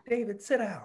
David, sit down.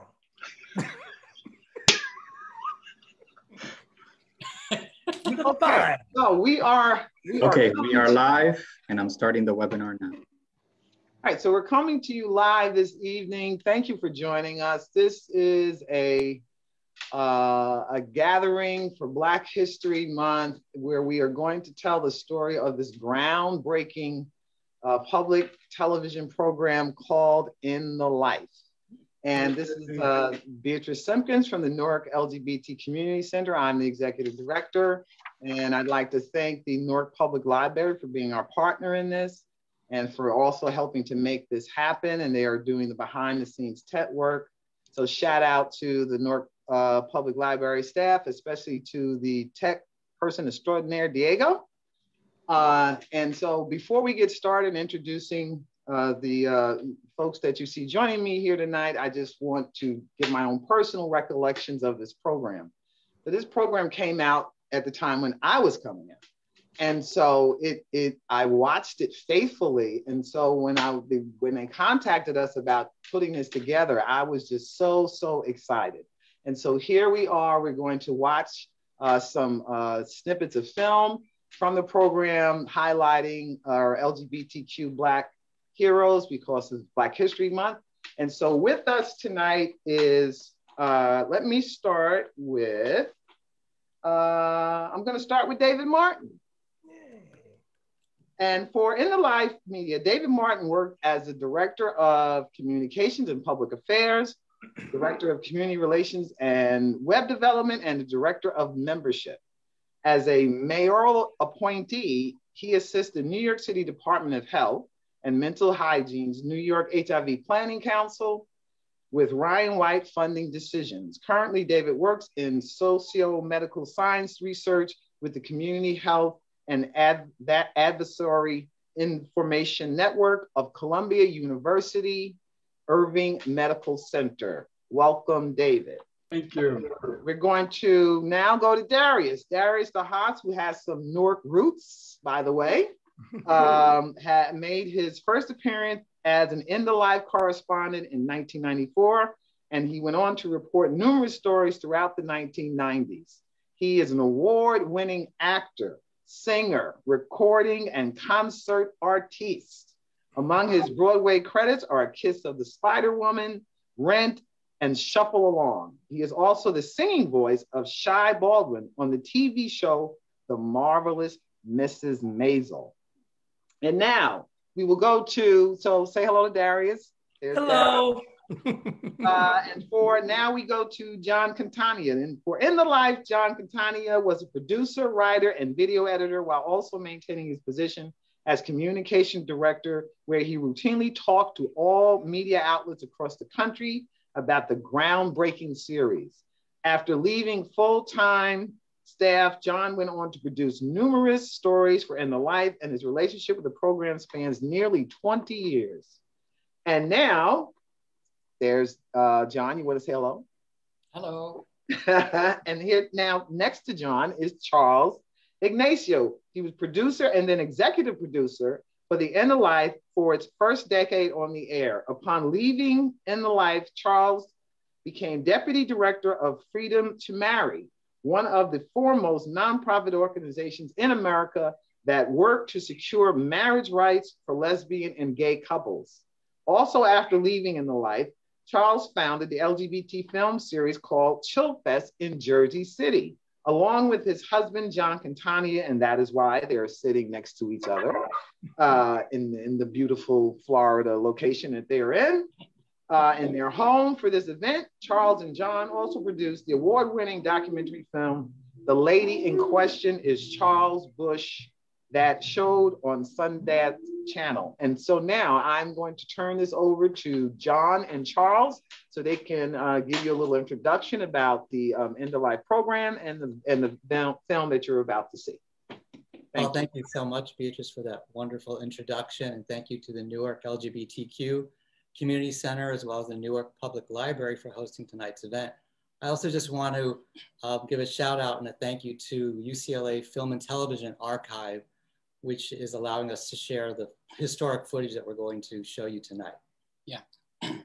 Okay, so we are live, and I'm starting the webinar now. All right, so we're coming to you live this evening. Thank you for joining us. This is a gathering for Black History Month, where we are going to tell the story of this groundbreaking public television program called In the Life. And this is Beatrice Simpkins from the Newark LGBT Community Center. I'm the executive director, and I'd like to thank the Newark Public Library for being our partner in this and for also helping to make this happen. And they are doing the behind the scenes tech work. So shout out to the Newark Public Library staff, especially to the tech person extraordinaire, Diego. And so before we get started introducing the folks that you see joining me here tonight, I just want to give my own personal recollections of this program. So this program came out at the time when I was coming in. And so I watched it faithfully. And so when they contacted us about putting this together, I was just so excited. And so here we are, we're going to watch some snippets of film from the program highlighting our LGBTQ Black heroes because it's Black History Month. And so with us tonight is, let me start with, I'm gonna start with David Martin. And for In the Life Media, David Martin worked as the Director of Communications and Public Affairs, Director of Community Relations and Web Development, and the Director of Membership. As a mayoral appointee, he assists the New York City Department of Health and Mental Hygiene's New York HIV Planning Council with Ryan White funding decisions. Currently, David works in socio-medical science research with the Community Health and that Advisory Information Network of Columbia University Irving Medical Center. Welcome, David. Thank you. We're going to now go to Darius. Darius the Haas, who has some Newark roots, by the way, had made his first appearance as an In the Life correspondent in 1994, and he went on to report numerous stories throughout the 1990s. He is an award-winning actor, singer, recording, and concert artiste. Among his Broadway credits are A Kiss of the Spider Woman, Rent, and Shuffle Along. He is also the singing voice of Shy Baldwin on the TV show, The Marvelous Mrs. Maisel. And now we will go to, so say hello to Darius. There's hello. And for now we go to John Catania. And for In the Life, John Catania was a producer, writer, and video editor while also maintaining his position as communication director, where he routinely talked to all media outlets across the country about the groundbreaking series. After leaving full-time staff, John went on to produce numerous stories for In the Life, and his relationship with the program spans nearly 20 years. And now, there's John, you want to say hello? Hello. And here now, next to John is Charles Ignacio. He was producer and then executive producer for the In the Life for its first decade on the air. Upon leaving In the Life, Charles became deputy director of Freedom to Marry, one of the foremost nonprofit organizations in America that work to secure marriage rights for lesbian and gay couples. Also, after leaving In the Life, Charles founded the LGBT film series called Chill Fest in Jersey City, along with his husband, John Catania, and that is why they're sitting next to each other in the beautiful Florida location that they're in their home for this event. Charles and John also produced the award-winning documentary film, The Lady in Question is Charles Bush, that showed on Sundance Channel. And so now I'm going to turn this over to John and Charles so they can give you a little introduction about the In the Life program and the film that you're about to see. Thank you so much, Beatrice, for that wonderful introduction. And thank you to the Newark LGBTQ Community Center, as well as the Newark Public Library for hosting tonight's event. I also just want to give a shout out and a thank you to UCLA Film and Television Archive, which is allowing us to share the historic footage that we're going to show you tonight. Yeah.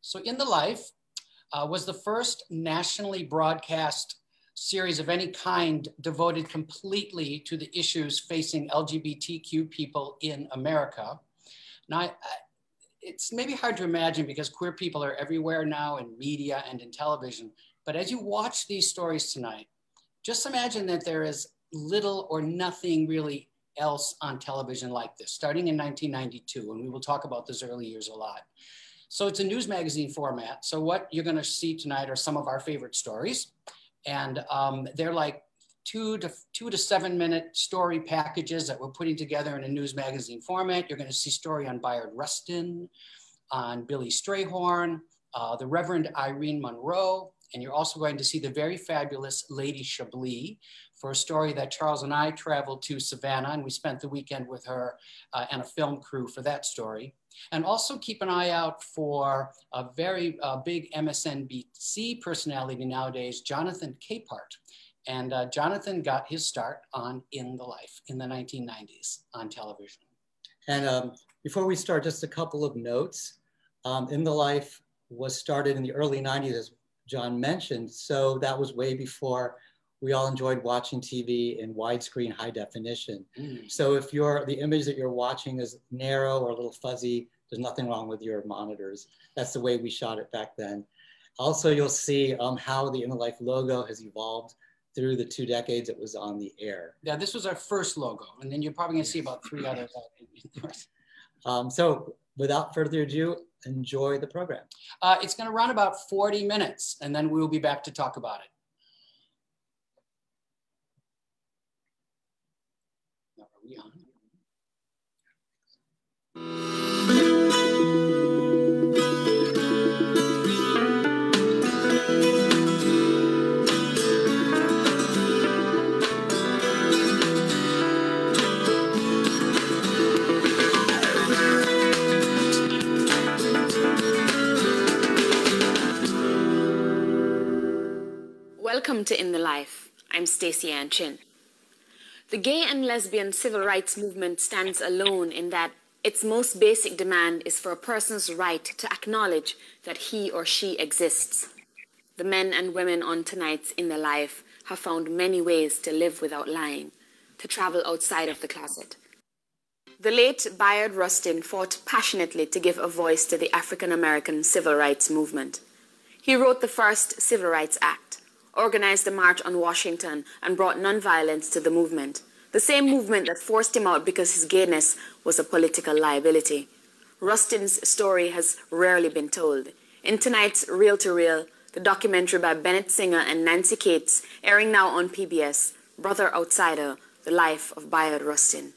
So In the Life was the first nationally broadcast series of any kind devoted completely to the issues facing LGBTQ people in America. Now, it's maybe hard to imagine because queer people are everywhere now in media and in television, but as you watch these stories tonight, just imagine that there is little or nothing really else on television like this, starting in 1992, and we will talk about those early years a lot. So it's a news magazine format. So what you're gonna see tonight are some of our favorite stories. And they're like 2 to 7 minute story packages that we're putting together in a news magazine format. You're gonna see story on Bayard Rustin, on Billy Strayhorn, the Reverend Irene Monroe, and you're also going to see the very fabulous Lady Chablis for a story that Charles and I traveled to Savannah, and we spent the weekend with her and a film crew for that story. And also keep an eye out for a very big MSNBC personality nowadays, Jonathan Capehart. And Jonathan got his start on In the Life in the 1990s on television. And before we start, just a couple of notes. In the Life was started in the early 90s, as John mentioned. So that was way before we all enjoyed watching TV in widescreen high definition. So if the image that you're watching is narrow or a little fuzzy, there's nothing wrong with your monitors. That's the way we shot it back then. Also, you'll see how the In the Life logo has evolved through the 2 decades it was on the air. Yeah, this was our first logo, and then you're probably gonna see about 3 others. So without further ado, enjoy the program. It's gonna run about 40 minutes, and then we'll be back to talk about it. Now, are we on? Welcome to In the Life. I'm Stacey Ann Chin. The gay and lesbian civil rights movement stands alone in that its most basic demand is for a person's right to acknowledge that he or she exists. The men and women on tonight's In the Life have found many ways to live without lying, to travel outside of the closet. The late Bayard Rustin fought passionately to give a voice to the African American civil rights movement. He wrote the first Civil Rights Act, organized the March on Washington, and brought nonviolence to the movement. The same movement that forced him out because his gayness was a political liability. Rustin's story has rarely been told. In tonight's Reel to Reel, the documentary by Bennett Singer and Nancy Cates, airing now on PBS, Brother Outsider, The Life of Bayard Rustin.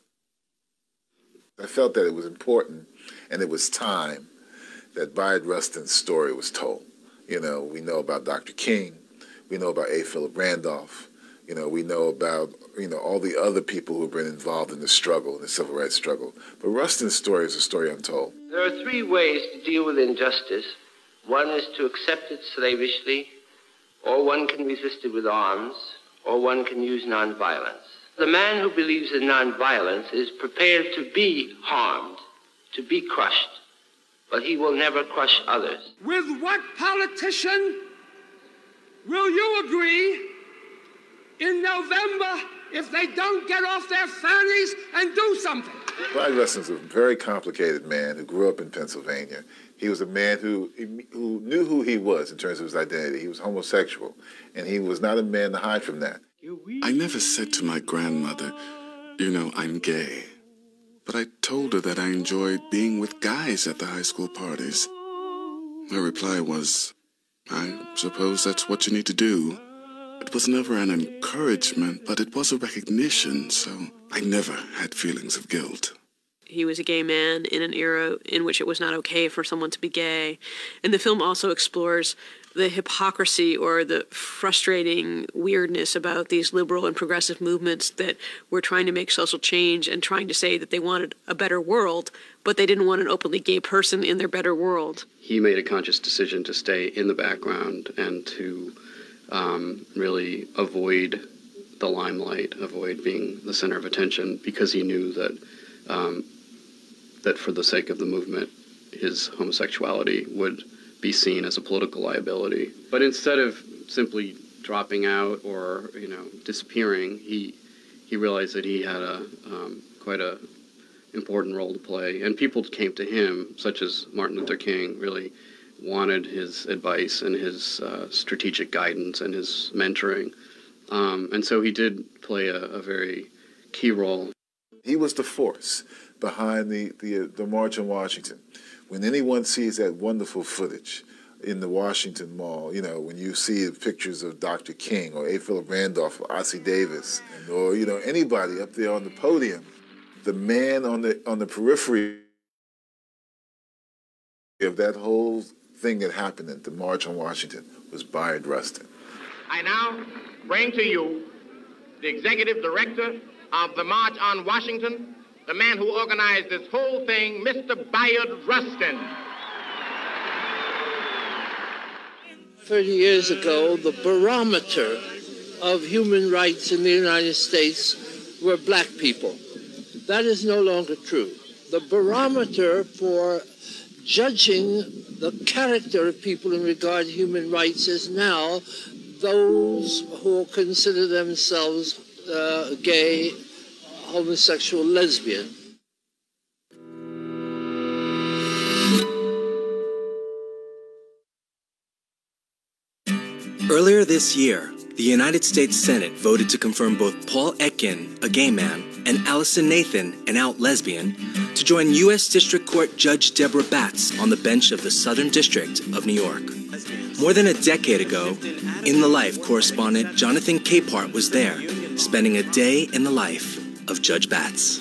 I felt that it was important and it was time that Bayard Rustin's story was told. You know, we know about Dr. King, we know about A. Philip Randolph, you know, we know about, all the other people who've been involved in the struggle, the civil rights struggle. But Rustin's story is a story untold. There are 3 ways to deal with injustice. One is to accept it slavishly, or one can resist it with arms, or one can use nonviolence. The man who believes in nonviolence is prepared to be harmed, to be crushed, but he will never crush others. With what politician will you agree in November if they don't get off their fannies and do something? Bayard Rustin's a very complicated man who grew up in Pennsylvania. He was a man who knew who he was in terms of his identity. He was homosexual, and he was not a man to hide from that. I never said to my grandmother, I'm gay. But I told her that I enjoyed being with guys at the high school parties. Her reply was, I suppose that's what you need to do. It was never an encouragement, but it was a recognition, so I never had feelings of guilt. He was a gay man in an era in which it was not okay for someone to be gay. And the film also explores the hypocrisy or the frustrating weirdness about these liberal and progressive movements that were trying to make social change and trying to say that they wanted a better world, but they didn't want an openly gay person in their better world. He made a conscious decision to stay in the background and to really avoid the limelight, avoid being the center of attention, because he knew that that for the sake of the movement, his homosexuality would be seen as a political liability. But instead of simply dropping out or disappearing, he realized that he had quite a important role to play, and people came to him, such as Martin Luther King, really wanted his advice and his strategic guidance and his mentoring, and so he did play a very key role. He was the force behind the March on Washington. When anyone sees that wonderful footage in the Washington Mall, when you see pictures of Dr. King or A. Philip Randolph or Ossie Davis, or anybody up there on the podium, the man on the periphery of that whole thing that happened at the March on Washington was Bayard Rustin. I now bring to you the executive director of the March on Washington, the man who organized this whole thing, Mr. Bayard Rustin. 30 years ago, the barometer of human rights in the United States were black people. That is no longer true. The barometer for judging the character of people in regard to human rights is now those who consider themselves gay, homosexual, lesbian. Earlier this year, the United States Senate voted to confirm both Paul Etkin, a gay man, and Allison Nathan, an out lesbian, to join U.S. District Court Judge Deborah Batts on the bench of the Southern District of New York. More than a decade ago, In the Life correspondent Jonathan Capehart was there, spending a day in the life of Judge Batts.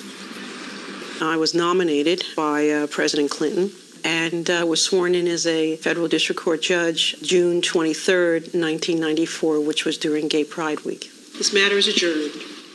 I was nominated by President Clinton and was sworn in as a federal district court judge June 23rd, 1994, which was during Gay Pride Week. This matter is adjourned.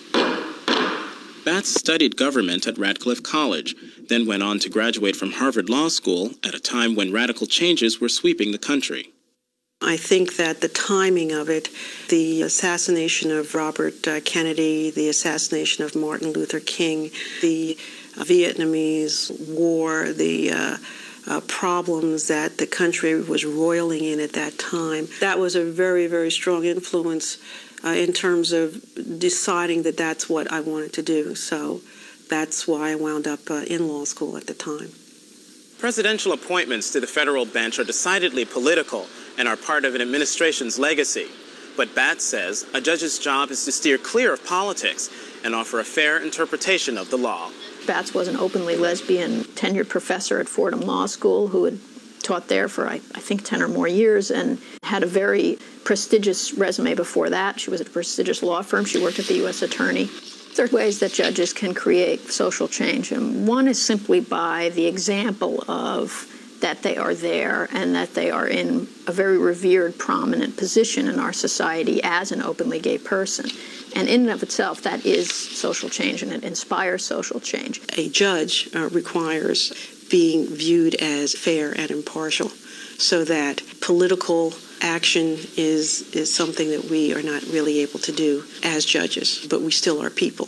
Batts studied government at Radcliffe College, then went on to graduate from Harvard Law School at a time when radical changes were sweeping the country. I think that the timing of it, the assassination of Robert Kennedy, the assassination of Martin Luther King, the Vietnamese War, the problems that the country was roiling in at that time, that was a very, very strong influence in terms of deciding that that's what I wanted to do. So that's why I wound up in law school at the time. Presidential appointments to the federal bench are decidedly political and are part of an administration's legacy. But Batts says a judge's job is to steer clear of politics and offer a fair interpretation of the law. Batts was an openly lesbian tenured professor at Fordham Law School who had taught there for, I think, 10 or more years and had a very prestigious resume before that. She was at a prestigious law firm. She worked at the U.S. Attorney. There are ways that judges can create social change, and one is simply by the example of that they are there and that they are in a very revered, prominent position in our society as an openly gay person. And in and of itself, that is social change, and it inspires social change. A judge requires being viewed as fair and impartial, so that political action is something that we are not really able to do as judges, but we still are people.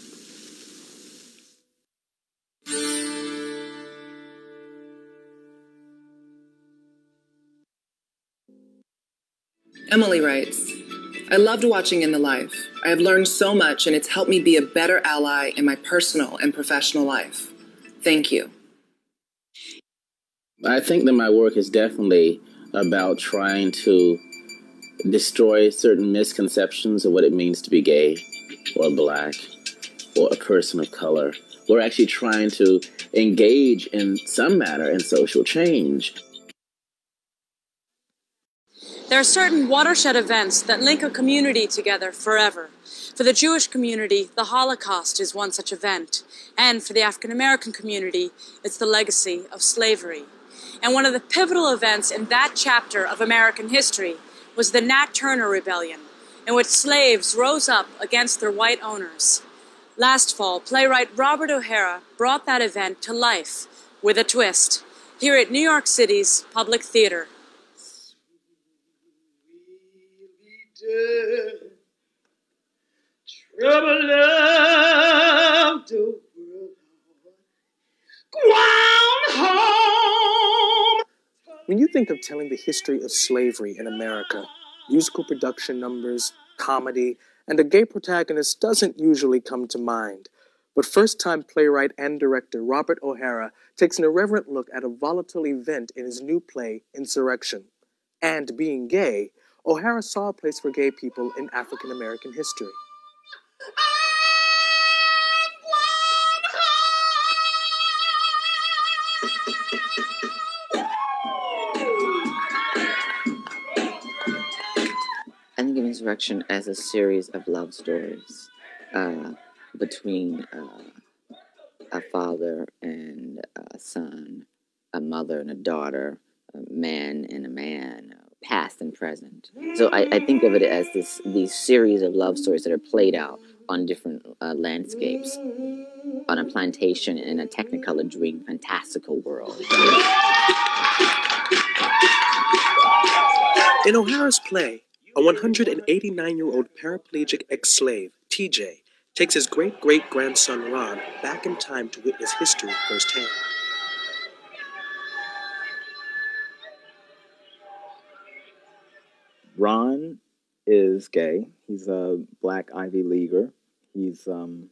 Emily writes, I loved watching In the Life. I have learned so much, and it's helped me be a better ally in my personal and professional life. Thank you. I think that my work is definitely about trying to destroy certain misconceptions of what it means to be gay or black or a person of color. We're actually trying to engage in some manner in social change. There are certain watershed events that link a community together forever. For the Jewish community, the Holocaust is one such event. And for the African American community, it's the legacy of slavery. And one of the pivotal events in that chapter of American history was the Nat Turner Rebellion, in which slaves rose up against their white owners. Last fall, playwright Robert O'Hara brought that event to life with a twist here at New York City's Public Theater. Trouble of the world, ground home. When you think of telling the history of slavery in America, musical production numbers, comedy, and a gay protagonist doesn't usually come to mind. But first-time playwright and director Robert O'Hara takes an irreverent look at a volatile event in his new play, Insurrection. And being gay, O'Hara saw a place for gay people in African-American history. I think of Insurrection as a series of love stories between a father and a son, a mother and a daughter, a man and a man, past and present. So I think of it as these series of love stories that are played out on different landscapes, on a plantation in a Technicolor dream, fantastical world. In O'Hara's play, a 189-year-old paraplegic ex-slave, TJ, takes his great-great-grandson Ron back in time to witness history firsthand. Ron is gay. He's a Black Ivy Leaguer. He's,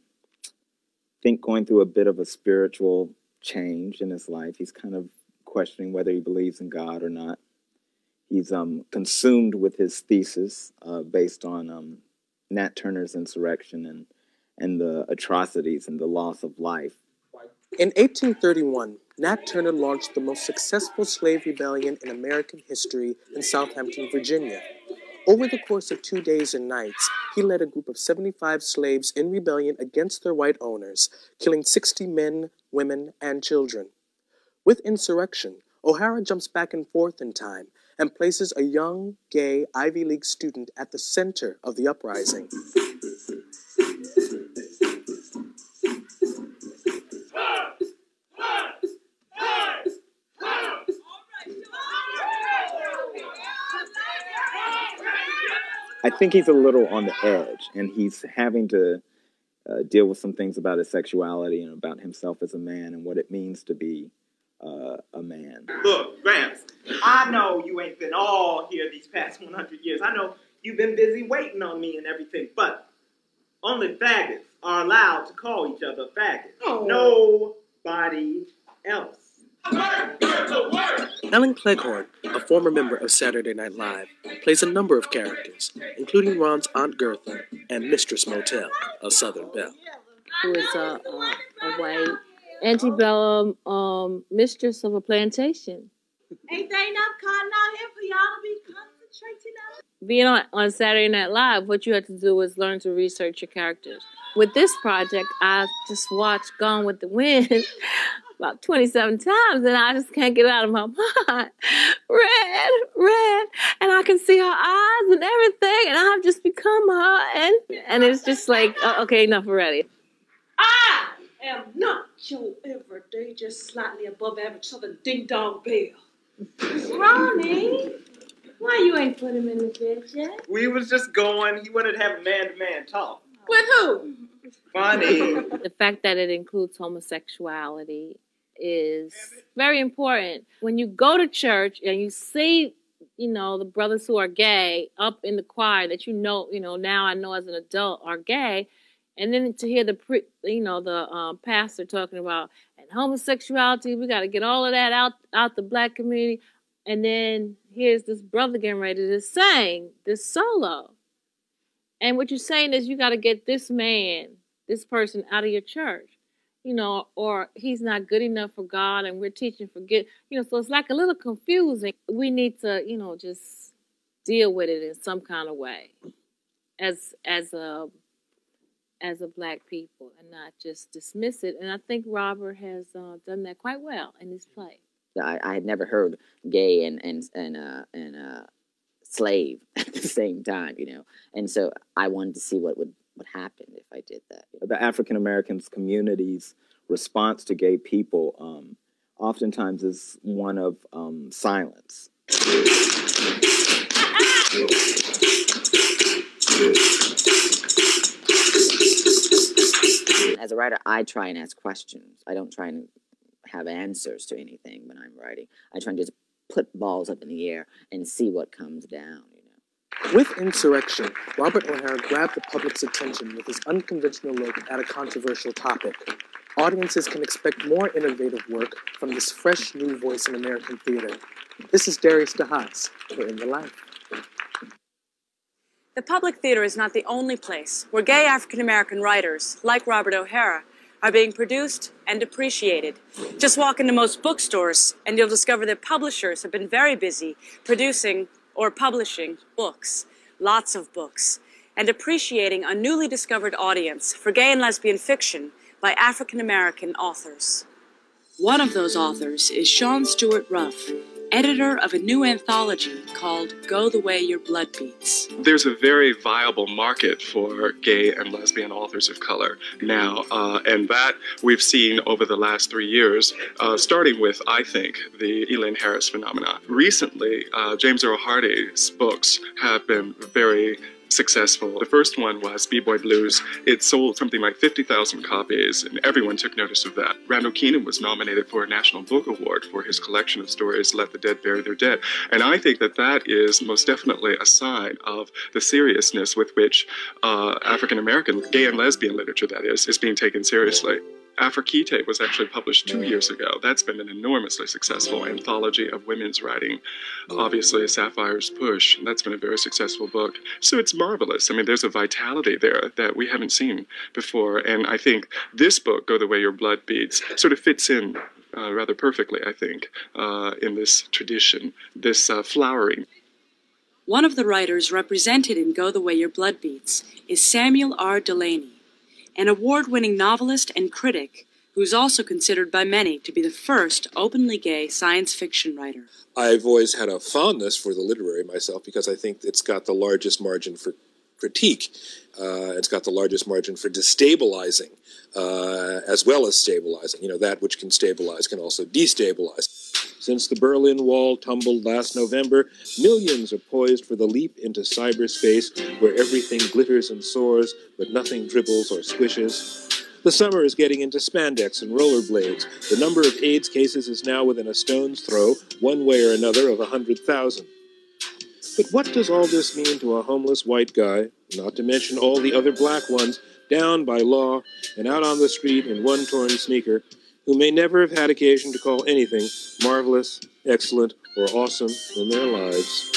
going through a bit of a spiritual change in his life. He's kind of questioning whether he believes in God or not. He's consumed with his thesis based on Nat Turner's insurrection and the atrocities and the loss of life. In 1831, Nat Turner launched the most successful slave rebellion in American history in Southampton, Virginia. Over the course of 2 days and nights, he led a group of 75 slaves in rebellion against their white owners, killing 60 men, women, and children. With Insurrection, O'Hara jumps back and forth in time and places a young, gay Ivy League student at the center of the uprising. I think he's a little on the edge, and he's having to deal with some things about his sexuality and about himself as a man and what it means to be a man. Look, Gramps, I know you ain't been all here these past 100 years. I know you've been busy waiting on me and everything, but only faggots are allowed to call each other faggots. Oh. Nobody else. Ellen Cleghorn, a former member of Saturday Night Live, plays a number of characters, including Ron's Aunt Gertha and Mistress Motel, a Southern belle. Who is a white antebellum mistress of a plantation. Ain't they enough cotton out here for y'all to be concentrating on? Being on Saturday Night Live, what you have to do is learn to research your characters. With this project, I just watched Gone with the Wind about 27 times, and I just can't get it out of my mind. Red, and I can see her eyes and everything, and I've just become her, and it's just like, okay, enough already. I am not your everyday, just slightly above average Southern ding-dong belle. Ronnie, why you ain't put him in the bed yet? We was just going. He wanted to have a man-to-man talk. With who? Funny. The fact that it includes homosexuality is very important. When you go to church and you see, the brothers who are gay up in the choir that now I know as an adult are gay, and then to hear the pastor talking about and homosexuality, we got to get all of that out the Black community, and then here's this brother getting ready to sing this solo, and what you're saying is you got to get this person out of your church, or he's not good enough for God, and we're teaching so it's like a little confusing. We need to, just deal with it in some kind of way as a Black people and not just dismiss it. And I think Robert has done that quite well in his play. I had never heard gay and slave at the same time, and so I wanted to see what would happen if I did that. The African Americans community's response to gay people oftentimes is one of silence. As a writer, I try and ask questions. I don't try and have answers to anything when I'm writing. I try and just put balls up in the air and see what comes down. With Insurrection, Robert O'Hara grabbed the public's attention with his unconventional look at a controversial topic. Audiences can expect more innovative work from this fresh new voice in American theater. This is Darius DeHaas for In the Life. The public theater is not the only place where gay African-American writers, like Robert O'Hara, are being produced and appreciated. Just walk into most bookstores and you'll discover that publishers have been very busy producing or publishing books, lots of books, and appreciating a newly discovered audience for gay and lesbian fiction by African-American authors. One of those authors is Sean Stewart Ruff, editor of a new anthology called Go the Way Your Blood Beats. There's a very viable market for gay and lesbian authors of color now, and that we've seen over the last 3 years, starting with, I think, the Elaine Harris phenomenon. Recently, James Earl Hardy's books have been very successful. The first one was B-Boy Blues. It sold something like 50,000 copies, and everyone took notice of that. Randall Keenan was nominated for a National Book Award for his collection of stories, Let the Dead Bury Their Dead. And I think that that is most definitely a sign of the seriousness with which African-American gay and lesbian literature, that is being taken seriously. Aphrodite was actually published 2 years ago. That's been an enormously successful anthology of women's writing. Obviously, Sapphire's Push, that's been a very successful book. So it's marvelous. I mean, there's a vitality there that we haven't seen before. And I think this book, Go the Way Your Blood Beats, sort of fits in rather perfectly, I think, in this tradition, this flowering. One of the writers represented in Go the Way Your Blood Beats is Samuel R. Delany, an award-winning novelist and critic who's also considered by many to be the first openly gay science fiction writer. I've always had a fondness for the literary myself because I think it's got the largest margin for critique. It's got the largest margin for destabilizing as well as stabilizing. You know, that which can stabilize can also destabilize. Since the Berlin Wall tumbled last November, millions are poised for the leap into cyberspace where everything glitters and soars, but nothing dribbles or squishes. The summer is getting into spandex and rollerblades. The number of AIDS cases is now within a stone's throw, one way or another, of 100,000. But what does all this mean to a homeless white guy, not to mention all the other black ones, down by law and out on the street in one torn sneaker, who may never have had occasion to call anything marvelous, excellent, or awesome in their lives?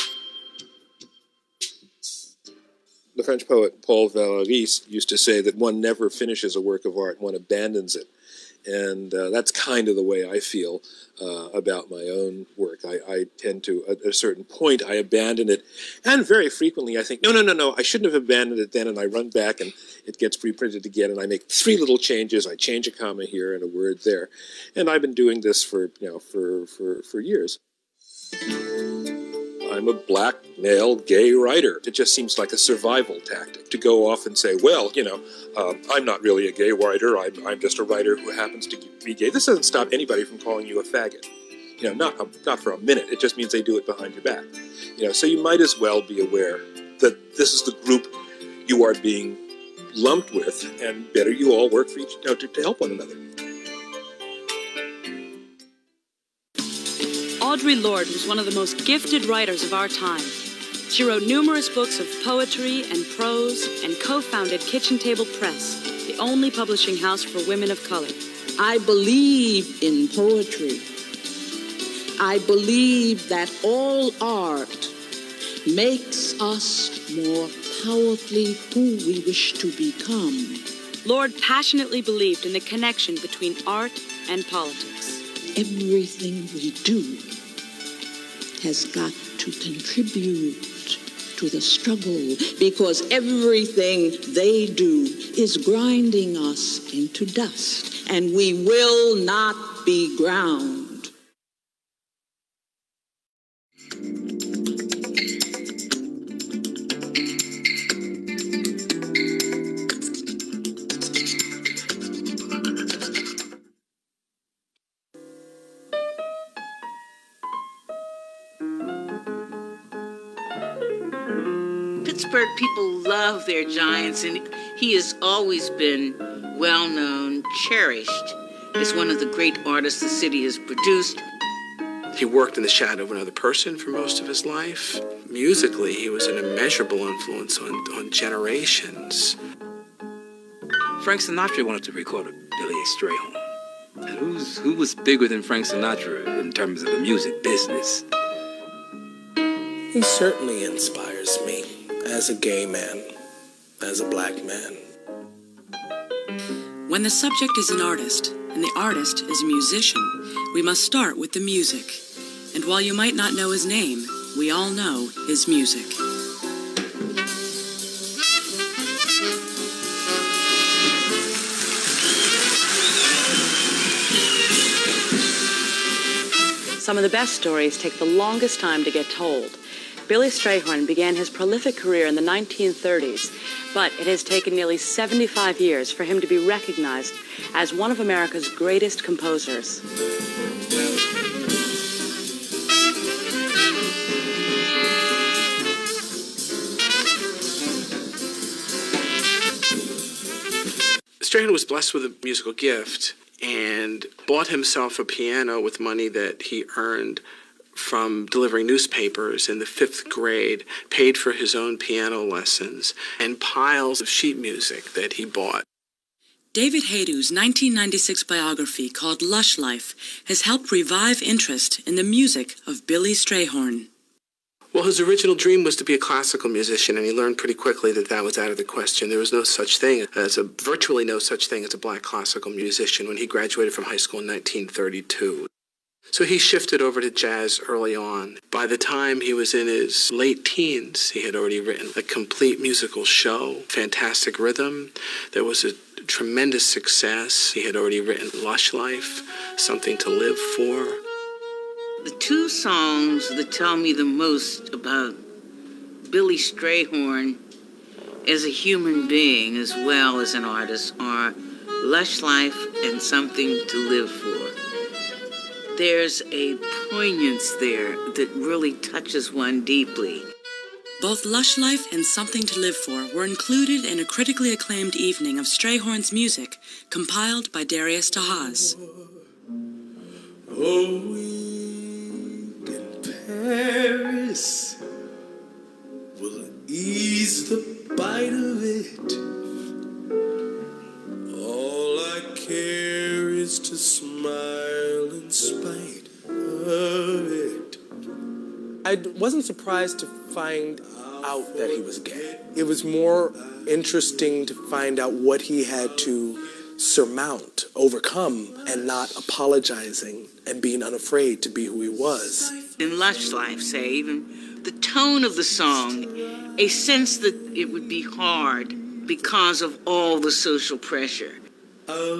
The French poet Paul Valéry used to say that one never finishes a work of art, one abandons it. And that's kind of the way I feel about my own work. I tend to, at a certain point, I abandon it. And very frequently I think, no, I shouldn't have abandoned it then. And I run back and it gets reprinted again. And I make 3 little changes. I change a comma here and a word there. And I've been doing this for years. I'm a black, male, gay writer. It just seems like a survival tactic to go off and say, well, I'm not really a gay writer. I'm just a writer who happens to be gay. This doesn't stop anybody from calling you a faggot. Not for a minute. It just means they do it behind your back. So you might as well be aware that this is the group you are being lumped with, and better you all work for each, to help one another. Audre Lorde was one of the most gifted writers of our time. She wrote numerous books of poetry and prose and co-founded Kitchen Table Press, the only publishing house for women of color. I believe in poetry. I believe that all art makes us more powerfully who we wish to become. Lorde passionately believed in the connection between art and politics. Everything we do has got to contribute to the struggle, because everything they do is grinding us into dust, and we will not be ground. Pittsburgh people love their giants, and he has always been well-known, cherished as one of the great artists the city has produced. He worked in the shadow of another person for most of his life. Musically, he was an immeasurable influence on generations. Frank Sinatra wanted to record Billy Strayhorn. And who was bigger than Frank Sinatra in terms of the music business? He certainly inspires me as a gay man, as a black man. When the subject is an artist and the artist is a musician, we must start with the music. And while you might not know his name, we all know his music. Some of the best stories take the longest time to get told. Billy Strayhorn began his prolific career in the 1930s, but it has taken nearly 75 years for him to be recognized as one of America's greatest composers. Strayhorn was blessed with a musical gift and bought himself a piano with money that he earned from delivering newspapers in the 5th grade, paid for his own piano lessons, and piles of sheet music that he bought. David Haydew's 1996 biography called Lush Life has helped revive interest in the music of Billy Strayhorn. Well, his original dream was to be a classical musician, and he learned pretty quickly that that was out of the question. There was virtually no such thing as a black classical musician when he graduated from high school in 1932. So he shifted over to jazz early on. By the time he was in his late teens, he had already written a complete musical show, fantastic rhythm. There was a tremendous success. He had already written Lush Life, Something to Live For. The two songs that tell me the most about Billy Strayhorn as a human being as well as an artist are Lush Life and Something to Live For. There's a poignance there that really touches one deeply. Both Lush Life and Something to Live For were included in a critically acclaimed evening of Strayhorn's music, compiled by Darius Tahaz. Oh, Paris will ease the bite of it. All I care is to smile in spite of it. I wasn't surprised to find out that he was gay. It was more interesting to find out what he had to surmount, overcome, and not apologizing and being unafraid to be who he was. In Lush Life, say, even the tone of the song, a sense that it would be hard because of all the social pressure. I'll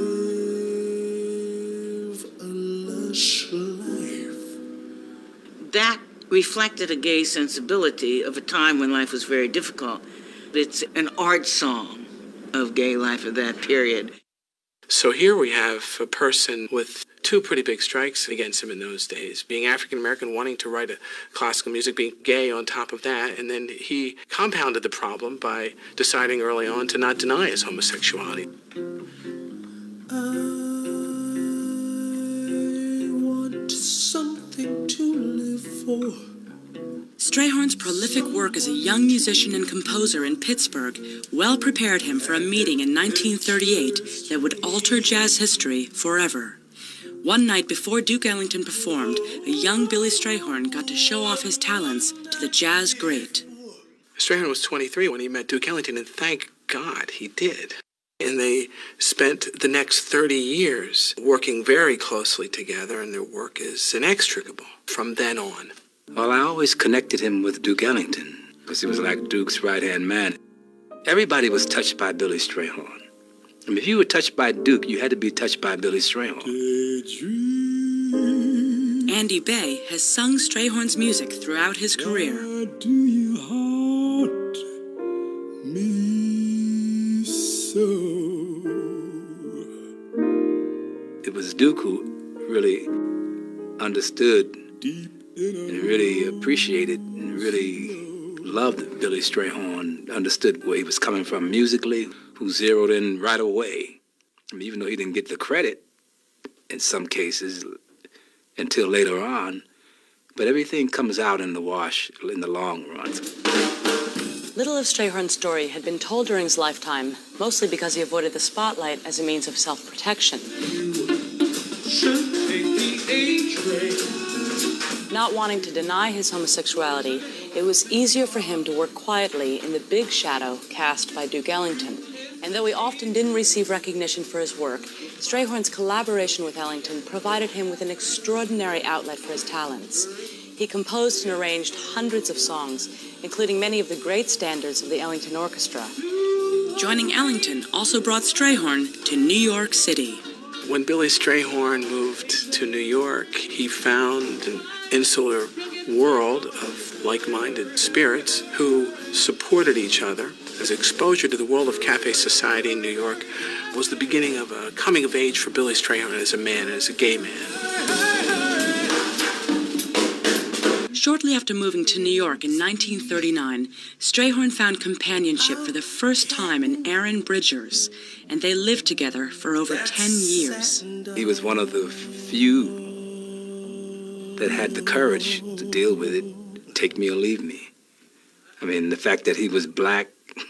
live a lush life. That reflected a gay sensibility of a time when life was very difficult. It's an art song of gay life of that period. So here we have a person with two pretty big strikes against him in those days, being African American, wanting to write a classical music, being gay on top of that, and then he compounded the problem by deciding early on to not deny his homosexuality. I want something to live for. Strayhorn's prolific work as a young musician and composer in Pittsburgh well prepared him for a meeting in 1938 that would alter jazz history forever. One night before Duke Ellington performed, a young Billy Strayhorn got to show off his talents to the jazz great. Strayhorn was 23 when he met Duke Ellington, and thank God he did. And they spent the next 30 years working very closely together, and their work is inextricable from then on. Well, I always connected him with Duke Ellington, because he was like Duke's right-hand man. Everybody was touched by Billy Strayhorn. I mean, if you were touched by Duke, you had to be touched by Billy Strayhorn. Andy Bay has sung Strayhorn's music throughout his career. Do you haunt me so? It was Duke who really understood and really appreciated and really loved Billy Strayhorn, understood where he was coming from musically, who zeroed in right away. I mean, even though he didn't get the credit in some cases, until later on. But everything comes out in the wash in the long run. Little of Strayhorn's story had been told during his lifetime, mostly because he avoided the spotlight as a means of self-protection. Not wanting to deny his homosexuality, it was easier for him to work quietly in the big shadow cast by Duke Ellington. And though he often didn't receive recognition for his work, Strayhorn's collaboration with Ellington provided him with an extraordinary outlet for his talents. He composed and arranged hundreds of songs, including many of the great standards of the Ellington Orchestra. Joining Ellington also brought Strayhorn to New York City. When Billy Strayhorn moved to New York, he found an insular world of like-minded spirits who supported each other. His exposure to the world of cafe society in New York was the beginning of a coming of age for Billy Strayhorn as a man, as a gay man. Shortly after moving to New York in 1939, Strayhorn found companionship for the first time in Aaron Bridgers, and they lived together for over 10 years. He was one of the few that had the courage to deal with it, take me or leave me. I mean, the fact that he was black,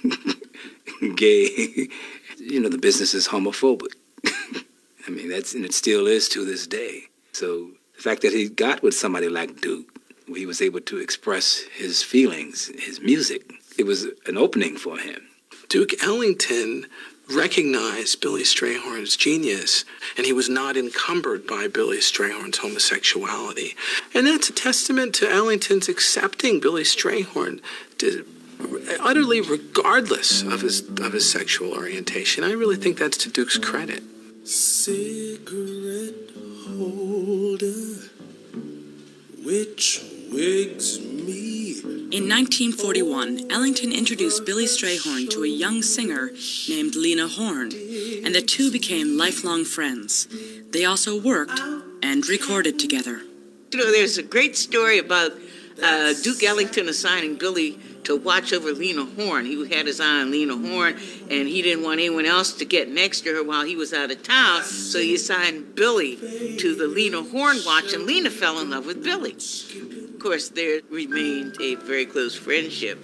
gay, the business is homophobic. I mean, and it still is to this day. So the fact that he got with somebody like Duke, he was able to express his feelings, his music. It was an opening for him. Duke Ellington recognized Billy Strayhorn's genius, and he was not encumbered by Billy Strayhorn's homosexuality. And that's a testament to Ellington's accepting Billy Strayhorn utterly regardless of his sexual orientation. I really think that's to Duke's credit. Cigarette holder, which wigs me. In 1941, Ellington introduced Billy Strayhorn to a young singer named Lena Horne, and the two became lifelong friends. They also worked and recorded together. There's a great story about Duke Ellington assigning Billy to watch over Lena Horne. He had his eye on Lena Horne, and he didn't want anyone else to get next to her while he was out of town, so he assigned Billy to the Lena Horne watch, and Lena fell in love with Billy. Of course, there remained a very close friendship.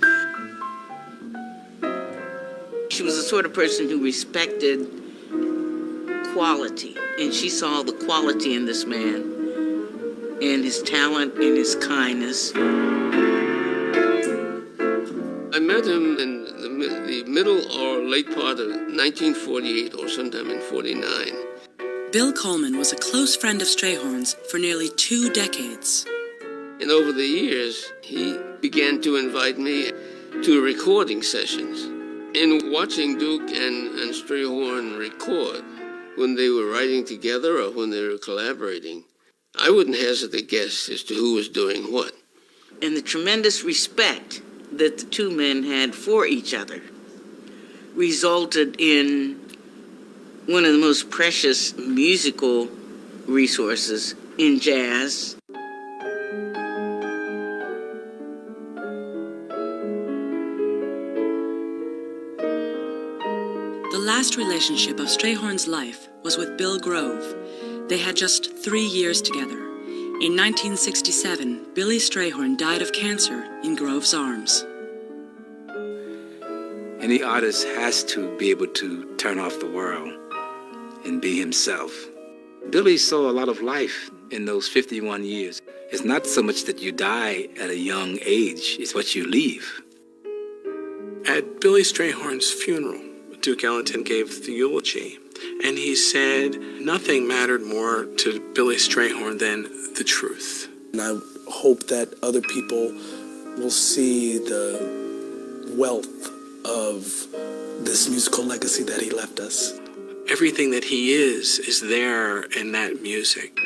She was the sort of person who respected quality, and she saw the quality in this man, and his talent and his kindness. I met him in the middle or late part of 1948 or sometime in 49. Bill Coleman was a close friend of Strayhorn's for nearly 2 decades. And over the years, he began to invite me to recording sessions. In watching Duke and Strayhorn record, when they were writing together or when they were collaborating, I wouldn't hesitate to guess as to who was doing what. And the tremendous respect that the two men had for each other resulted in one of the most precious musical resources in jazz. The last relationship of Strayhorn's life was with Bill Grove. They had just 3 years together. In 1967, Billy Strayhorn died of cancer in Grove's arms. Any artist has to be able to turn off the world and be himself. Billy saw a lot of life in those 51 years. It's not so much that you die at a young age, it's what you leave. At Billy Strayhorn's funeral, Duke Ellington gave the eulogy, and he said nothing mattered more to Billy Strayhorn than the truth. And I hope that other people will see the wealth of this musical legacy that he left us. Everything that he is there in that music.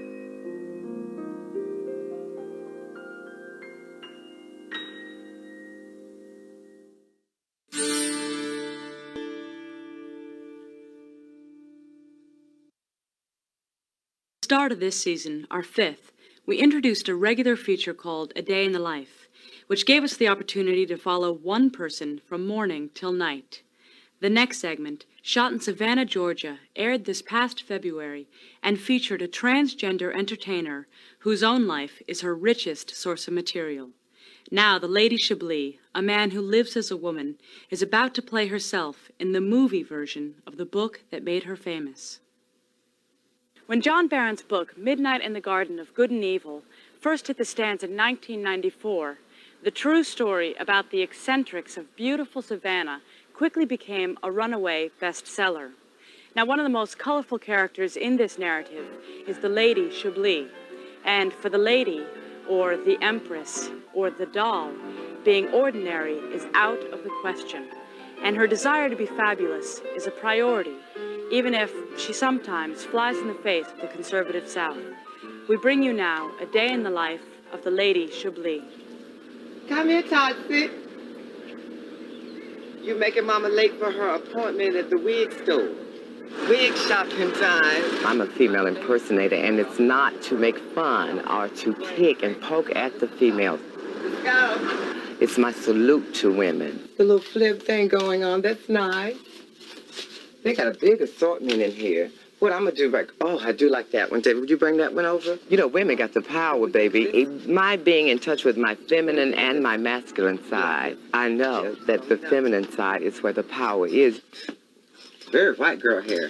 Start of this season, our 5th, we introduced a regular feature called A Day in the Life, which gave us the opportunity to follow one person from morning till night. The next segment, shot in Savannah, Georgia, aired this past February and featured a transgender entertainer whose own life is her richest source of material. Now, the Lady Chablis, a man who lives as a woman, is about to play herself in the movie version of the book that made her famous. When John Barron's book, Midnight in the Garden of Good and Evil, first hit the stands in 1994, the true story about the eccentrics of beautiful Savannah quickly became a runaway bestseller. Now, one of the most colorful characters in this narrative is the Lady Chablis, and for the lady, or the empress, or the doll, being ordinary is out of the question, and her desire to be fabulous is a priority, even if she sometimes flies in the face of the conservative South. We bring you now a day in the life of the Lady Chablis. Come here, Totsy. You're making Mama late for her appointment at the wig store. Wig shopping time. I'm a female impersonator, and it's not to make fun or to pick and poke at the females. Let's go. It's my salute to women. The little flip thing going on, that's nice. They got a big assortment in here. What I'm gonna do, like, oh, I do like that one. David, would you bring that one over? You know, women got the power, baby. My being in touch with my feminine and my masculine side, I know that the feminine side is where the power is. Very white girl hair.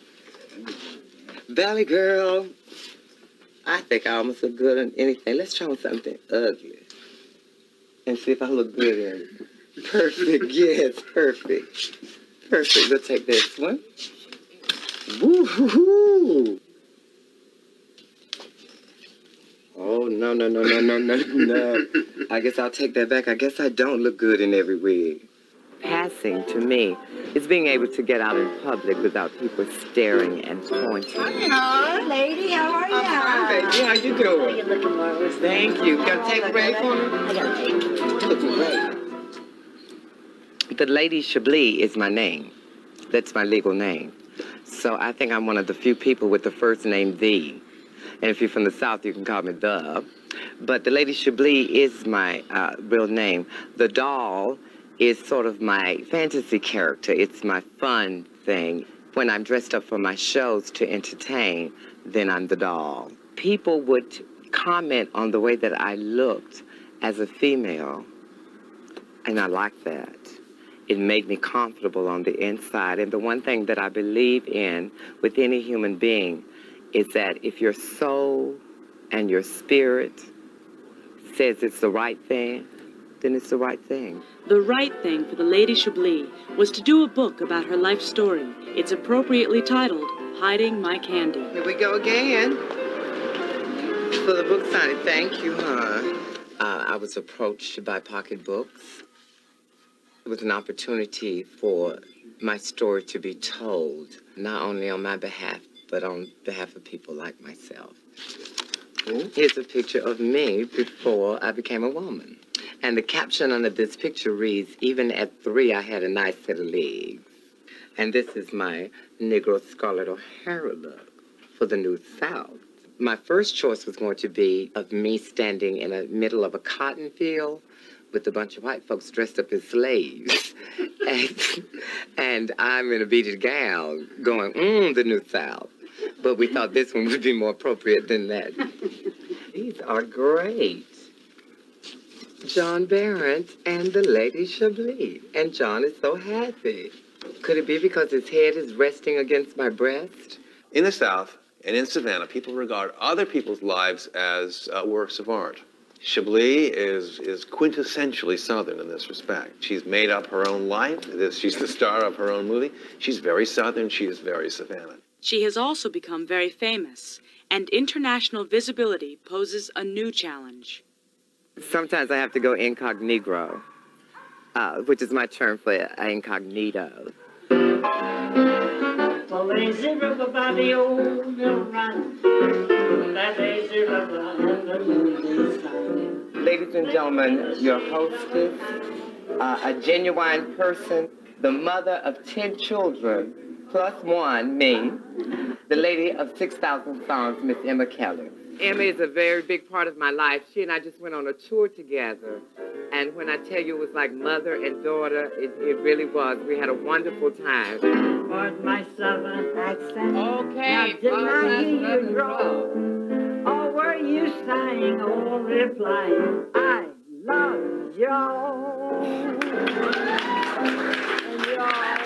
Valley girl. I think I almost look good on anything. Let's try on something ugly and see if I look good in it. Perfect, yes, perfect. Perfect, we'll take this one. Woo-hoo-hoo. Oh, no. I guess I'll take that back. I guess I don't look good in every wig. Passing, to me, is being able to get out in public without people staring and pointing. Hello, lady. How are you? I'm fine, baby. How you doing? Oh, you're looking marvelous. Thank you. Got a take break for me? I got a take. You're looking great. The Lady Chablis is my name. That's my legal name. So I think I'm one of the few people with the first name The. And if you're from the South, you can call me The. But the Lady Chablis is my real name. The doll is sort of my fantasy character. It's my fun thing. When I'm dressed up for my shows to entertain, then I'm the doll. People would comment on the way that I looked as a female, and I like that. It made me comfortable on the inside. And the one thing that I believe in with any human being is that if your soul and your spirit says it's the right thing, then it's the right thing. The right thing for the Lady Chablis was to do a book about her life story. It's appropriately titled, Hiding My Candy. Here we go again. For the book signing, thank you, I was approached by Pocket Books. It was an opportunity for my story to be told, not only on my behalf, but on behalf of people like myself. Here's a picture of me before I became a woman. And the caption under this picture reads, even at 3, I had a nice set of legs. And this is my Negro Scarlett O'Hara look for the New South. My first choice was going to be of me standing in the middle of a cotton field with a bunch of white folks dressed up as slaves. and I'm in a beaded gown going, the New South. But we thought this one would be more appropriate than that. These are great. John Barron and the Lady Chablis. And John is so happy. Could it be because his head is resting against my breast? In the South and in Savannah, people regard other people's lives as works of art. Chablis is quintessentially Southern in this respect. She's made up her own life. She's the star of her own movie. She's very Southern. She is very Savannah. She has also become very famous, and international visibility poses a new challenge. Sometimes I have to go incognito, which is my term for incognito. Lazy river by the old mill run, that lazy river and the moonlit sun. Ladies and gentlemen, your hostess, a genuine person, the mother of 10 children, plus one, me, the lady of 6,000 songs, Miss Emma Kelly. Emma is a very big part of my life. She and I just went on a tour together And when I tell you it was like mother and daughter, it really was. We had a wonderful time. Pardon my southern accent. Okay, now, didn't I hear you draw? Or were you saying or replying, I love y'all? And y'all.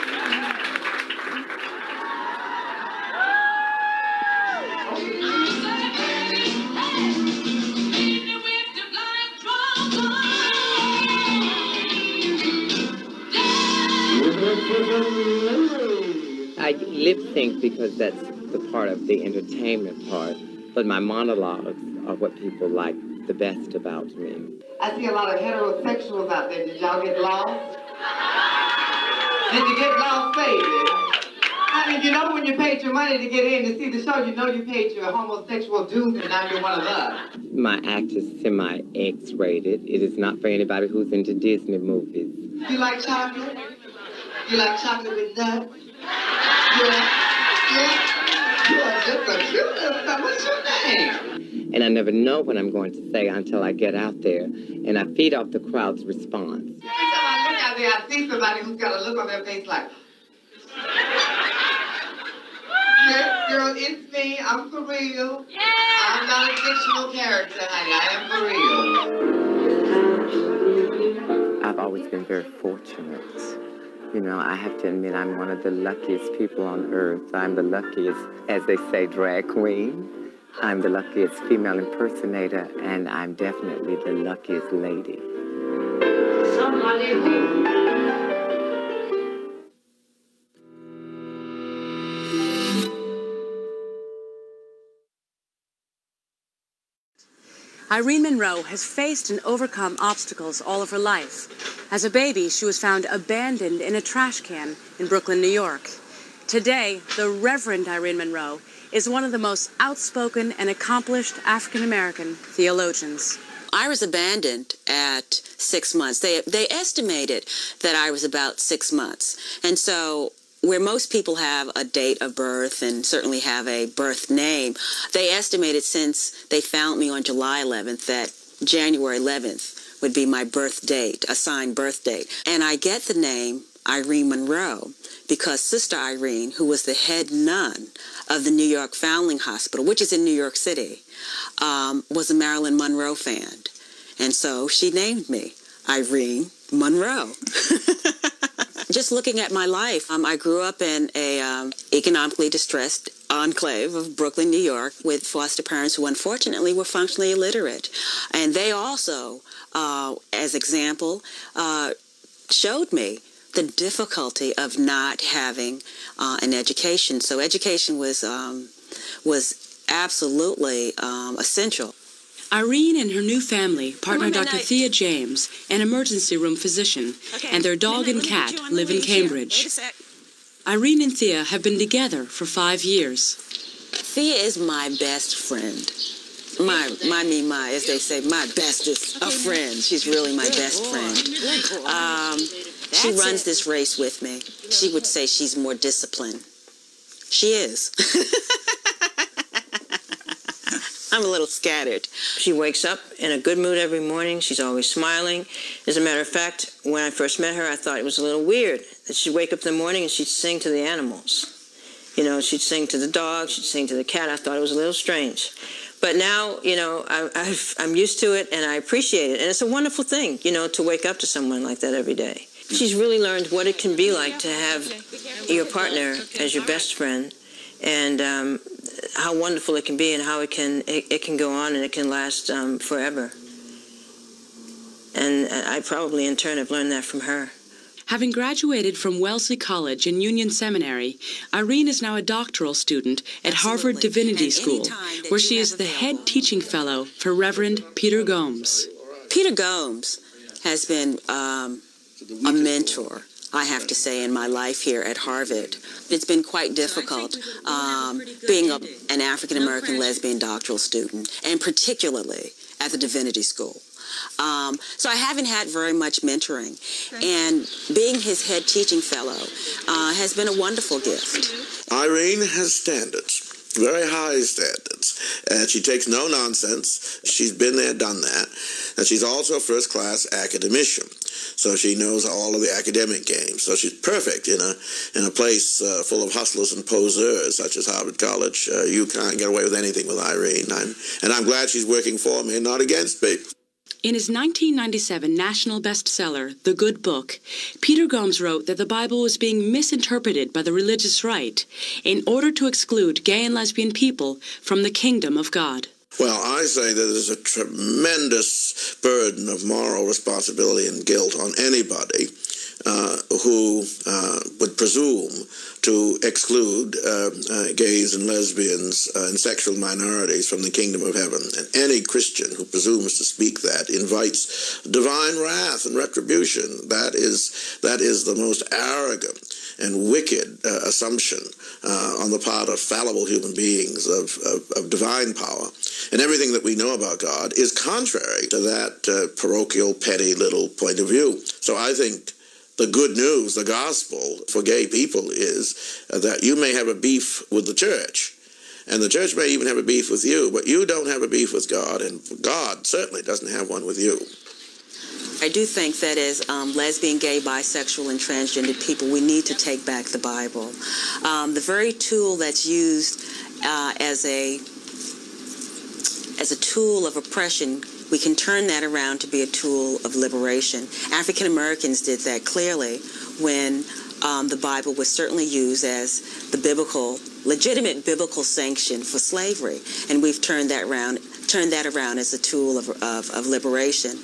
I lip sync because that's the part of the entertainment part, but my monologues are what people like the best about me. I see a lot of heterosexuals out there. Did y'all get lost? Did you get lost, baby? Honey, you know when you paid your money to get in to see the show, you know you paid your homosexual dues and now you're one of us. My act is semi-X-rated. It is not for anybody who's into Disney movies. You like chocolate? You like chocolate with nuts? Yeah, just a cute little thing. What's your name? And I never know what I'm going to say until I get out there, and I feed off the crowd's response. Every time I look out there, I see somebody who's got a look on their face like, yes, girl, it's me. I'm for real. Yeah. I'm not a fictional character, honey. I am for real. I've always been very fortunate. You know, I have to admit I'm one of the luckiest people on earth. I'm the luckiest, as they say, drag queen. I'm the luckiest female impersonator, and I'm definitely the luckiest lady. Somebody who... Irene Monroe has faced and overcome obstacles all of her life. As a baby, she was found abandoned in a trash can in Brooklyn, New York. Today, the Reverend Irene Monroe is one of the most outspoken and accomplished African-American theologians. I was abandoned at 6 months. They estimated that I was about 6 months. And so where most people have a date of birth and certainly have a birth name, they estimated since they found me on July 11th that January 11th would be my birth date, assigned birth date. And I get the name Irene Monroe because Sister Irene, who was the head nun of the New York Foundling Hospital, which is in New York City, was a Marilyn Monroe fan. And so she named me Irene Monroe. Just looking at my life, I grew up in a economically distressed enclave of Brooklyn, New York, with foster parents who unfortunately were functionally illiterate. And they also, as example, showed me the difficulty of not having an education. So education was absolutely essential. Irene and her new family, partner Dr. Thea James, an emergency room physician, and their dog and cat live in Cambridge. Irene and Thea have been together for 5 years. Thea is my best friend. My, as they say, my bestest of friends. She's really my best friend. She runs this race with me. She would say she's more disciplined. She is. I'm a little scattered. She wakes up in a good mood every morning. She's always smiling. As a matter of fact, when I first met her, I thought it was a little weird that she'd wake up in the morning and she'd sing to the animals. You know, she'd sing to the dog, she'd sing to the cat. I thought it was a little strange. But now, you know, I'm used to it and I appreciate it. And it's a wonderful thing, you know, to wake up to someone like that every day. She's really learned what it can be like to have your partner as your best friend, and how wonderful it can be, and how it can go on and it can last forever. And I probably in turn have learned that from her. Having graduated from Wellesley College and Union Seminary, Irene is now a doctoral student at Harvard Divinity School, where she is the head teaching fellow for Reverend Peter Gomes. Peter Gomes has been a mentor, I have to say, in my life here at Harvard. It's been quite difficult being an African-American lesbian doctoral student, and particularly at the Divinity School. So I haven't had very much mentoring, and being his head teaching fellow has been a wonderful gift. Irene has standards. very high standards. And she takes no nonsense. She's been there, done that. And she's also a first-class academician. So she knows all of the academic games. So she's perfect in a place full of hustlers and poseurs, such as Harvard College. You can't get away with anything with Irene. And I'm glad she's working for me and not against me. In his 1997 national bestseller, The Good Book, Peter Gomes wrote that the Bible was being misinterpreted by the religious right in order to exclude gay and lesbian people from the kingdom of God. Well, I say that there's a tremendous burden of moral responsibility and guilt on anybody who would presume to exclude gays and lesbians and sexual minorities from the kingdom of heaven. And any Christian who presumes to speak that invites divine wrath and retribution. That is the most arrogant and wicked assumption on the part of fallible human beings of divine power. And everything that we know about God is contrary to that parochial, petty little point of view. So I think the good news, the gospel for gay people is that you may have a beef with the church, and the church may even have a beef with you, but you don't have a beef with God, and God certainly doesn't have one with you. I do think that as lesbian, gay, bisexual, and transgender people, we need to take back the Bible. The very tool that's used as a tool of oppression, we can turn that around to be a tool of liberation. African Americans did that clearly when the Bible was certainly used as the legitimate biblical sanction for slavery, and we've turned that around as a tool of liberation.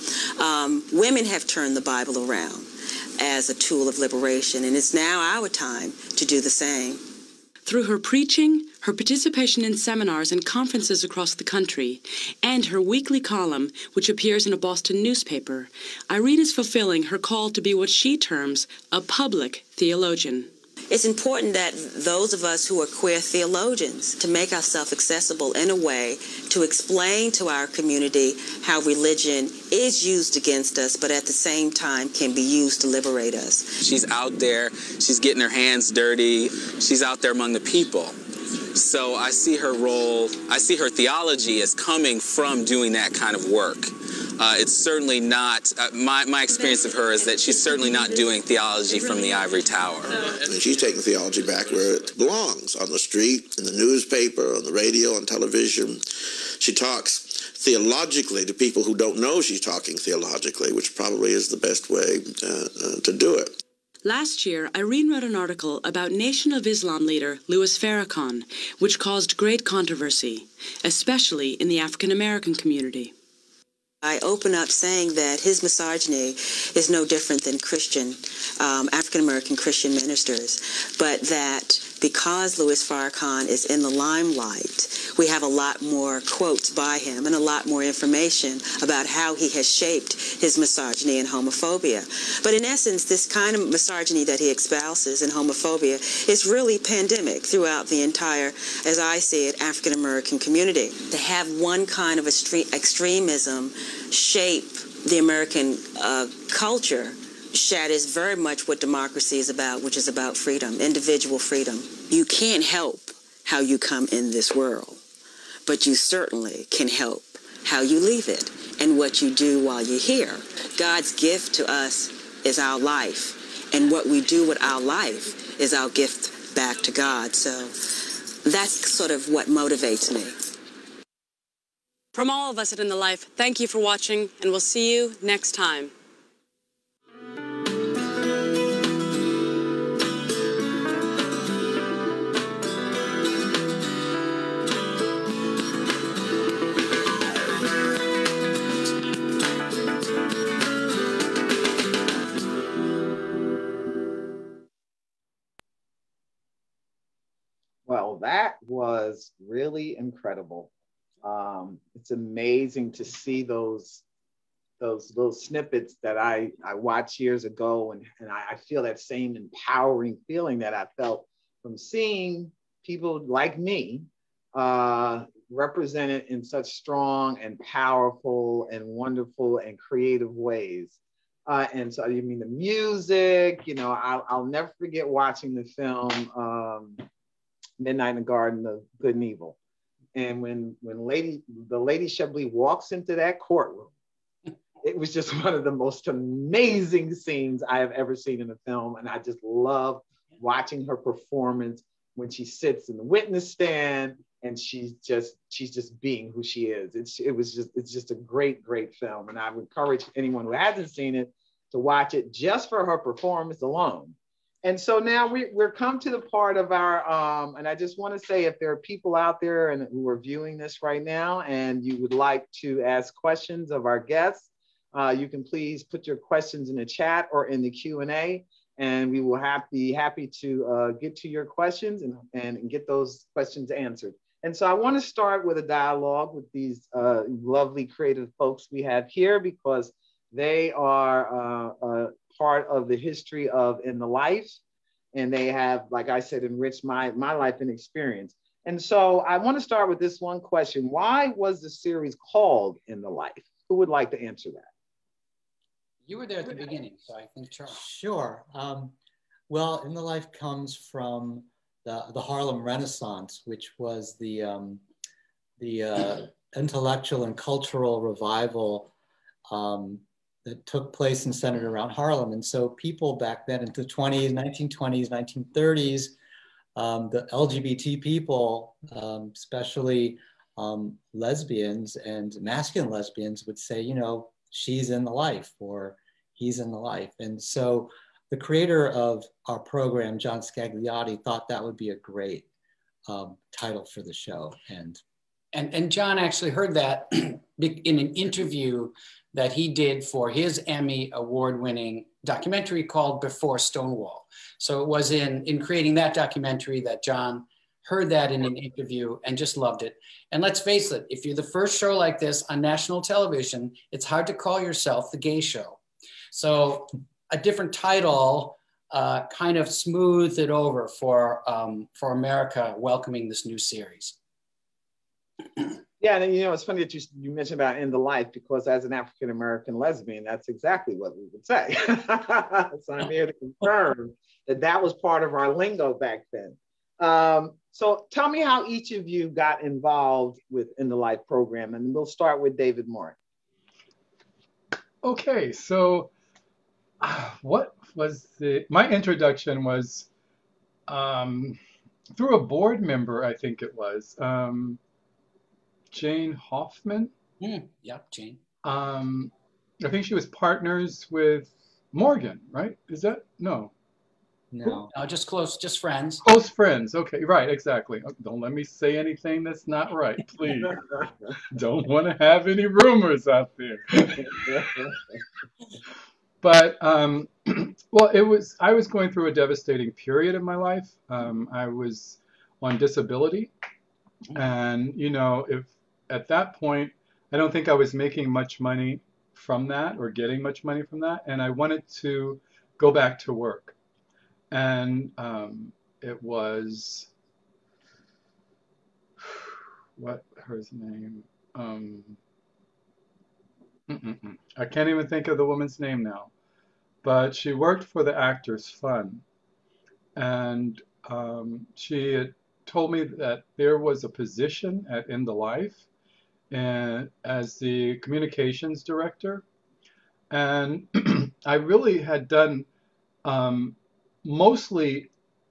Women have turned the Bible around as a tool of liberation, and it's now our time to do the same. Through her preaching, her participation in seminars and conferences across the country, and her weekly column, which appears in a Boston newspaper, Irene is fulfilling her call to be what she terms a public theologian. It's important that those of us who are queer theologians to make ourselves accessible in a way to explain to our community how religion is used against us, but at the same time can be used to liberate us. She's out there, she's getting her hands dirty, she's out there among the people. So I see her role, I see her theology as coming from doing that kind of work. It's certainly not, my experience of her is that she's certainly not doing theology from the ivory tower. And she's taking theology back where it belongs, on the street, in the newspaper, on the radio, on television. She talks theologically to people who don't know she's talking theologically, which probably is the best way to do it. Last year, Irene wrote an article about Nation of Islam leader Louis Farrakhan, which caused great controversy, especially in the African American community. I open up saying that his misogyny is no different than Christian, African-American Christian ministers, but that because Louis Farrakhan is in the limelight, we have a lot more quotes by him and a lot more information about how he has shaped his misogyny and homophobia. But in essence, this kind of misogyny that he espouses and homophobia is really pandemic throughout the entire, as I see it, African-American community. To have one kind of extremism shape the American culture shatters very much what democracy is about, which is about freedom, individual freedom. You can't help how you come in this world, but you certainly can help how you leave it and what you do while you're here. God's gift to us is our life, and what we do with our life is our gift back to God. So that's sort of what motivates me. From all of us at In the Life, thank you for watching, and we'll see you next time. Well, that was really incredible. It's amazing to see those little snippets that I watched years ago, and I feel that same empowering feeling that I felt from seeing people like me represented in such strong and powerful and wonderful and creative ways. And so, I mean, the music, you know, I'll never forget watching the film Midnight in the Garden of Good and Evil. And when the Lady Chablis walks into that courtroom, it was just one of the most amazing scenes I have ever seen in a film. And I just love watching her performance when she sits in the witness stand and she's just being who she is. It's just a great, great film. And I would encourage anyone who hasn't seen it to watch it just for her performance alone. And so now we're come to the part of our, and I just want to say, if there are people out there and who are viewing this right now and you would like to ask questions of our guests, you can please put your questions in the chat or in the Q&A, and we will be happy to get to your questions and get those questions answered. And so I want to start with a dialogue with these lovely creative folks we have here, because they are part of the history of In the Life, and they have, like I said, enriched my life and experience. And so I want to start with this one question. Why was the series called In the Life? Who would like to answer that? You were there at the beginning, so I think Charles. Sure. Well, In the Life comes from the Harlem Renaissance, which was the intellectual and cultural revival that took place and centered around Harlem. And so people back then in the 1920s, 1930s, the LGBT people, especially lesbians and masculine lesbians, would say, you know, she's in the life or he's in the life. And so the creator of our program, John Scagliotti, thought that would be a great title for the show. And John actually heard that in an interview that he did for his Emmy award-winning documentary called Before Stonewall. So it was in creating that documentary that John heard that in an interview and just loved it. And let's face it, if you're the first show like this on national television, it's hard to call yourself the gay show. So a different title kind of smoothed it over for America welcoming this new series. Yeah, and you know, it's funny that you mentioned about In the Life, because as an African-American lesbian, that's exactly what we would say. So I'm here to confirm that was part of our lingo back then. So tell me how each of you got involved with In the Life program, and we'll start with David Moore. Okay, so what was my introduction was through a board member, I think it was. Jane Hoffman. Yep, Jane. I think she was partners with Morgan, right? Is that? No. No, just close, just friends. Close friends. Okay, right, exactly. Don't let me say anything that's not right, please. Don't want to have any rumors out there. But, well, I was going through a devastating period of my life. I was on disability. And, you know, at that point, I don't think I was making much money from that or getting much money from that. And I wanted to go back to work. And it was, what her name? I can't even think of the woman's name now. But she worked for the Actors Fund. And she had told me that there was a position at In the Life and as the communications director. And I really had done mostly,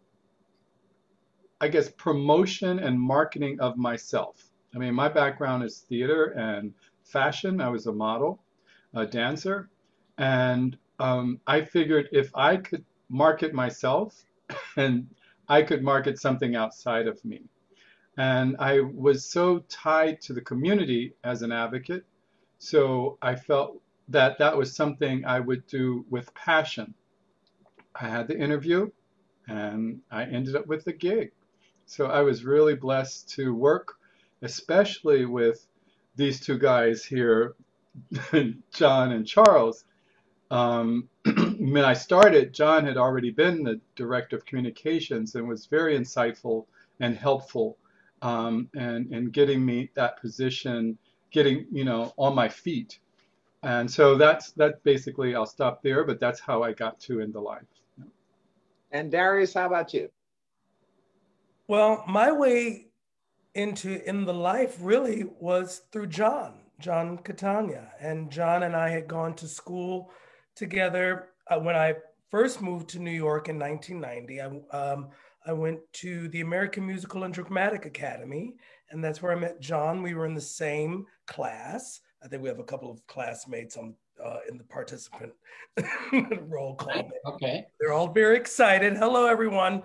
I guess, promotion and marketing of myself. I mean, my background is theater and fashion. I was a model, a dancer. And I figured if I could market myself, and I could market something outside of me. And I was so tied to the community as an advocate. So I felt that that was something I would do with passion. I had the interview and I ended up with the gig. So I was really blessed to work, especially with these two guys here, John and Charles. When I started, John had already been the director of communications and was very insightful and helpful in getting me that position, getting, you know, on my feet. And so that's basically, I'll stop there, but that's how I got to In the Life. And Darius, how about you? Well, my way into In the Life really was through John Catania. And John and I had gone to school together when I first moved to New York in 1990. I went to the American Musical and Dramatic Academy, and that's where I met John. We were in the same class. I think we have a couple of classmates in the participant roll call. Okay. They're all very excited. Hello, everyone.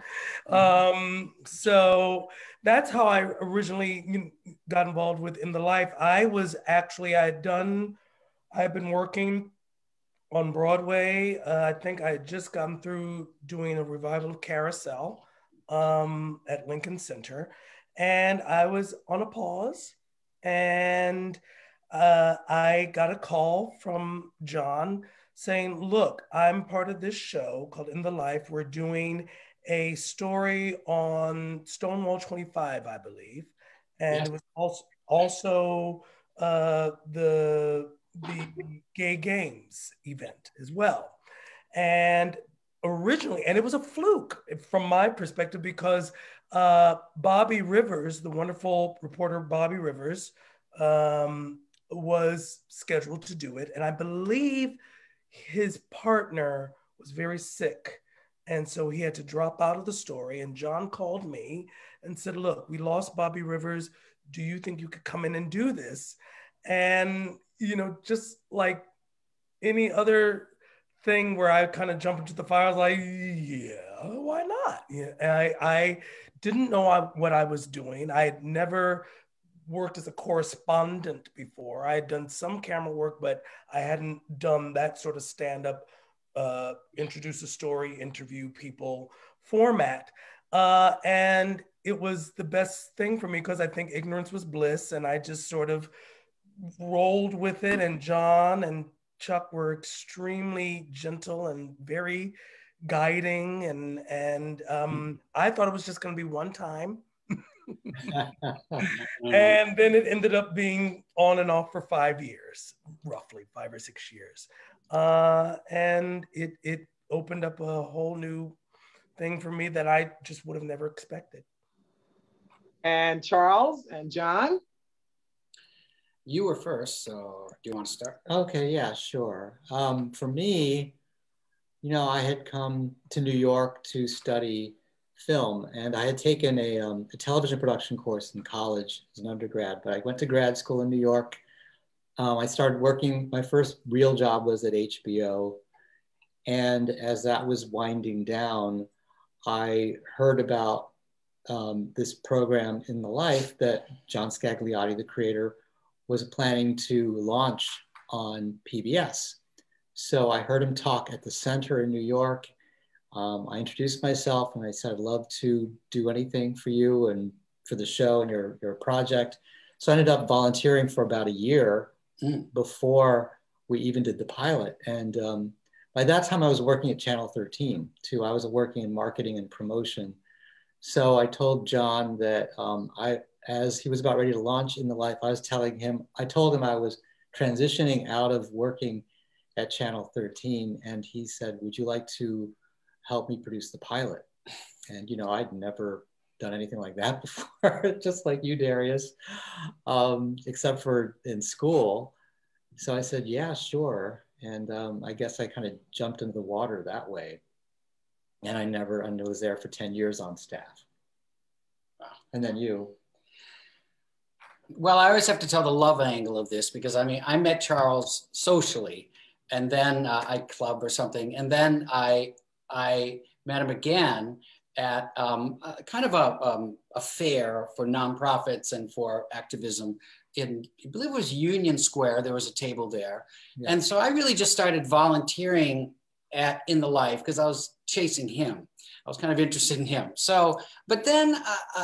So that's how I originally got involved with In the Life. I had been working on Broadway. I think I had just gotten through doing a revival of Carousel at Lincoln Center. And I was on a pause, and I got a call from John saying, look, I'm part of this show called In the Life. We're doing a story on Stonewall 25, I believe. And it was also the Gay Games event as well. And originally, and it was a fluke from my perspective, because Bobby Rivers, the wonderful reporter Bobby Rivers, was scheduled to do it. And I believe his partner was very sick. And so he had to drop out of the story. And John called me and said, look, we lost Bobby Rivers. Do you think you could come in and do this? And, just like any other thing where I kind of jump into the fire, I was like, yeah, why not? Yeah. And I didn't know what I was doing. I had never worked as a correspondent before. I had done some camera work, but I hadn't done that sort of stand-up, introduce a story, interview people format. And it was the best thing for me, because I think ignorance was bliss, and I just sort of rolled with it. And John and Chuck were extremely gentle and very guiding. And I thought it was just going to be one time. And then it ended up being on and off for 5 years, roughly 5 or 6 years. And it opened up a whole new thing for me that I just would have never expected. And Charles and John? You were first, so do you want to start? Okay, yeah, sure. For me, I had come to New York to study film, and I had taken a television production course in college as an undergrad, but I went to grad school in New York. I started working, my first real job was at HBO. And as that was winding down, I heard about this program In the Life that John Scagliotti, the creator, was planning to launch on PBS. So I heard him talk at the Center in New York. I introduced myself and I said, I'd love to do anything for you and for the show and your project. So I ended up volunteering for about a year before we even did the pilot. And by that time I was working at Channel 13 too. I was working in marketing and promotion. So I told John that as he was about ready to launch In the Life, I told him I was transitioning out of working at Channel 13. And he said, would you like to help me produce the pilot? And, I'd never done anything like that before, just like you, Darius, except for in school. So I said, yeah, sure. And I guess I kind of jumped into the water that way. And I was there for 10 years on staff. And then you. Well, I always have to tell the love angle of this, because I met Charles socially, and then at club or something. And then I met him again at kind of a fair for nonprofits and for activism in, I believe it was Union Square. There was a table there. Yeah. And so I really just started volunteering In the Life because I was chasing him. I was kind of interested in him. So, but then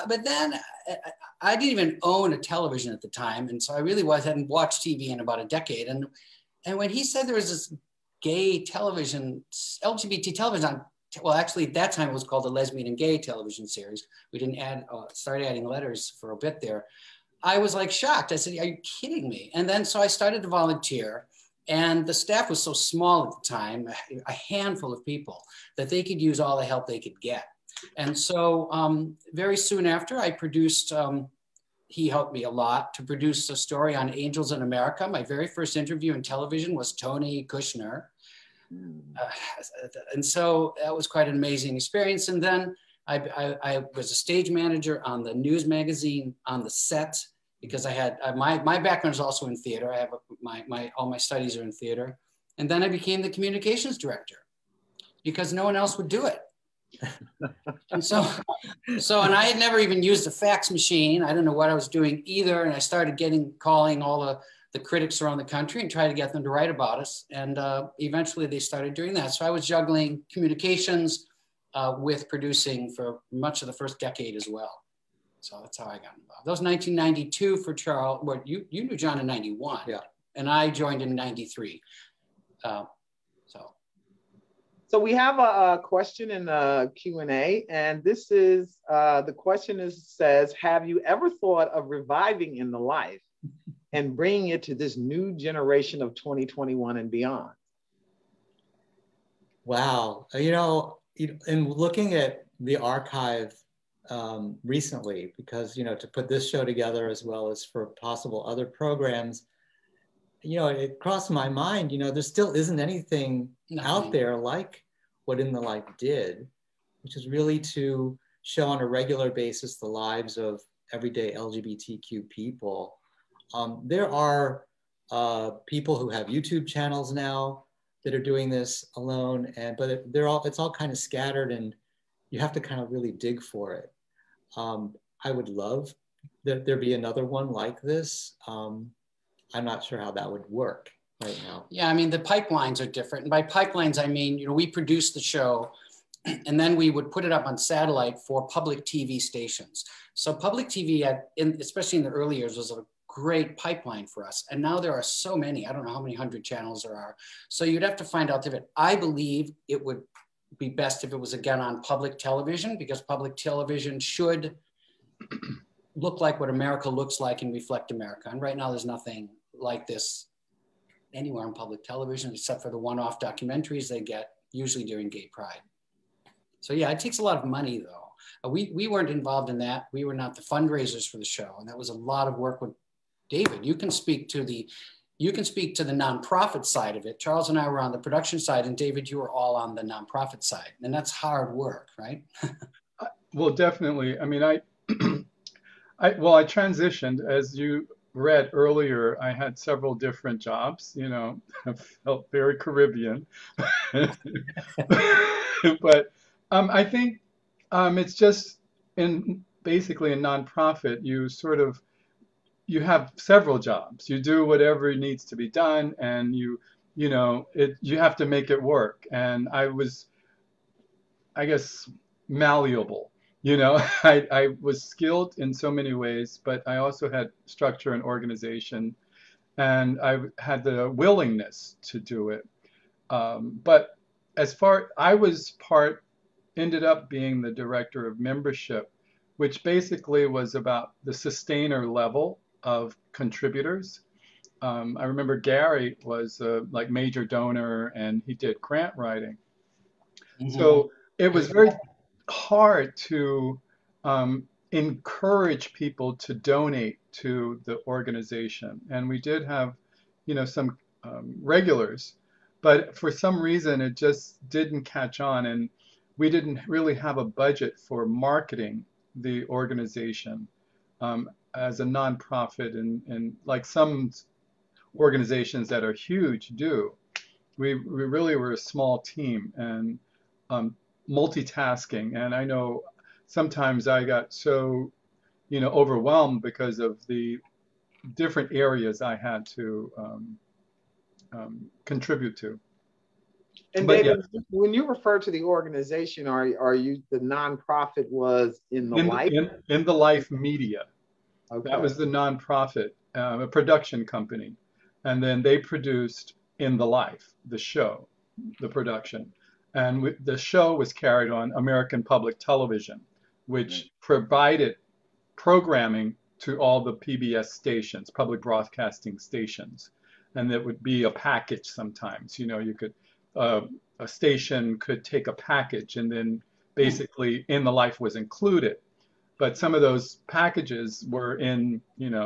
I didn't even own a television at the time. And so I really hadn't watched TV in about a decade. And when he said there was this gay television, LGBT television on, well, actually at that time it was called the Lesbian and Gay television series. We didn't start adding letters for a bit there. I was like shocked. I said, are you kidding me? And then so I started to volunteer. And the staff was so small at the time, a handful of people, that they could use all the help they could get. And so very soon after, I produced, he helped me a lot to produce a story on Angels in America. My very first interview in television was Tony Kushner. And so that was quite an amazing experience. And then I was a stage manager on the news magazine on the set, because I had, my background is also in theater. I have all my studies are in theater. And then I became the communications director because no one else would do it. And and I had never even used a fax machine. I didn't know what I was doing either. And I started calling all the critics around the country and try to get them to write about us. And eventually they started doing that. So I was juggling communications with producing for much of the first decade as well. So that's how I got involved. That was 1992 for Charles. Well, you knew John in 91. Yeah. And I joined in 93. So we have a question in the Q&A, and this is, the question says, have you ever thought of reviving In the Life and bringing it to this new generation of 2021 and beyond? Wow. In looking at the archive recently, because, to put this show together as well as for possible other programs, it crossed my mind, there still isn't anything out there like what In the Life did, which is really to show on a regular basis the lives of everyday LGBTQ people. There are people who have YouTube channels now that are doing this alone, but it's all kind of scattered, and you have to kind of really dig for it. I would love that there be another one like this. I'm not sure how that would work right now. Yeah, I mean, the pipelines are different. And by pipelines, I mean, we produced the show and then we would put it up on satellite for public TV stations. So public TV, especially in the early years, was a great pipeline for us. And now there are so many, I don't know how many hundred channels there are. So you'd have to find out if I believe it would be best if it was again on public television, because public television should look like what America looks like and reflect America. And right now there's nothing like this anywhere on public television, except for the one-off documentaries they get usually during Gay Pride. So yeah, it takes a lot of money though. We weren't involved in that. We were not the fundraisers for the show. And that was a lot of work with David. You can speak to the nonprofit side of it. Charles and I were on the production side, and David, you were all on the nonprofit side. And that's hard work, right? Well, definitely. I mean, I transitioned, as you read earlier. I had several different jobs, I felt very Caribbean. But I think it's just basically a nonprofit, you have several jobs. You do whatever needs to be done, and you have to make it work. And I was, I guess, malleable. I was skilled in so many ways, but I also had structure and organization, and I had the willingness to do it. But ended up being the director of membership, which basically was about the sustainer level of contributors. I remember Gary was a major donor, and he did grant writing. Mm-hmm. So it was very hard to encourage people to donate to the organization. And we did have, some regulars, but for some reason it just didn't catch on, and we didn't really have a budget for marketing the organization as a nonprofit, and like some organizations that are huge do. We really were a small team and multitasking, and I know sometimes I got so overwhelmed because of the different areas I had to contribute to. And David, when you refer to the organization, are you, the nonprofit was In the Life? In the Life Media. Okay. That was the nonprofit, a production company. And then they produced In the Life, the show, the production. And the show was carried on American Public Television, which provided programming to all the PBS stations, public broadcasting stations. And that would be a package sometimes. You could, a station could take a package and then basically in the life was included. But some of those packages were in,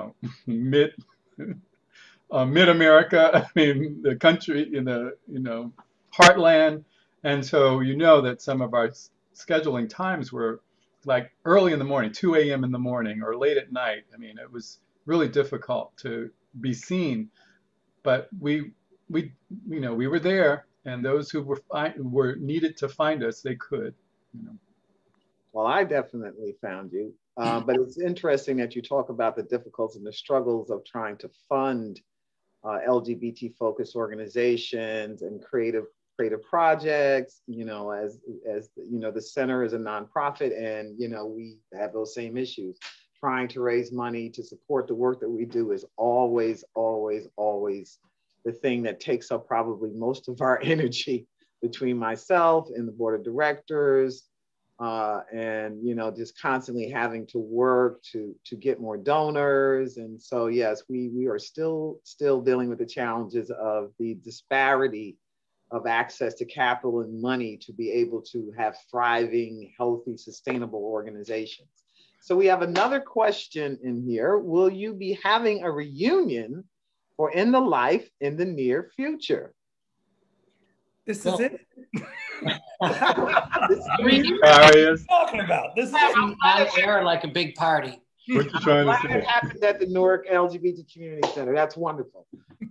mid-America, I mean, the country, in the, heartland. And so that some of our scheduling times were like early in the morning, 2 a.m. in the morning, or late at night. I mean, it was really difficult to be seen. But we were there, and those who were needed to find us, they could. Well, I definitely found you. But it's interesting that you talk about the difficulties and the struggles of trying to fund LGBT-focused organizations and creative projects. As the center is a nonprofit, and we have those same issues. Trying to raise money to support the work that we do is always, always, always the thing that takes up probably most of our energy between myself and the board of directors. And just constantly having to work to get more donors. And so yes, we are still dealing with the challenges of the disparity of access to capital and money to be able to have thriving, healthy, sustainable organizations. So we have another question in here. Will you be having a reunion for In the Life in the near future? This is it. What are you talking about? This is on air like a big party. What you trying to say? It happened at the Newark LGBT Community Center. That's wonderful.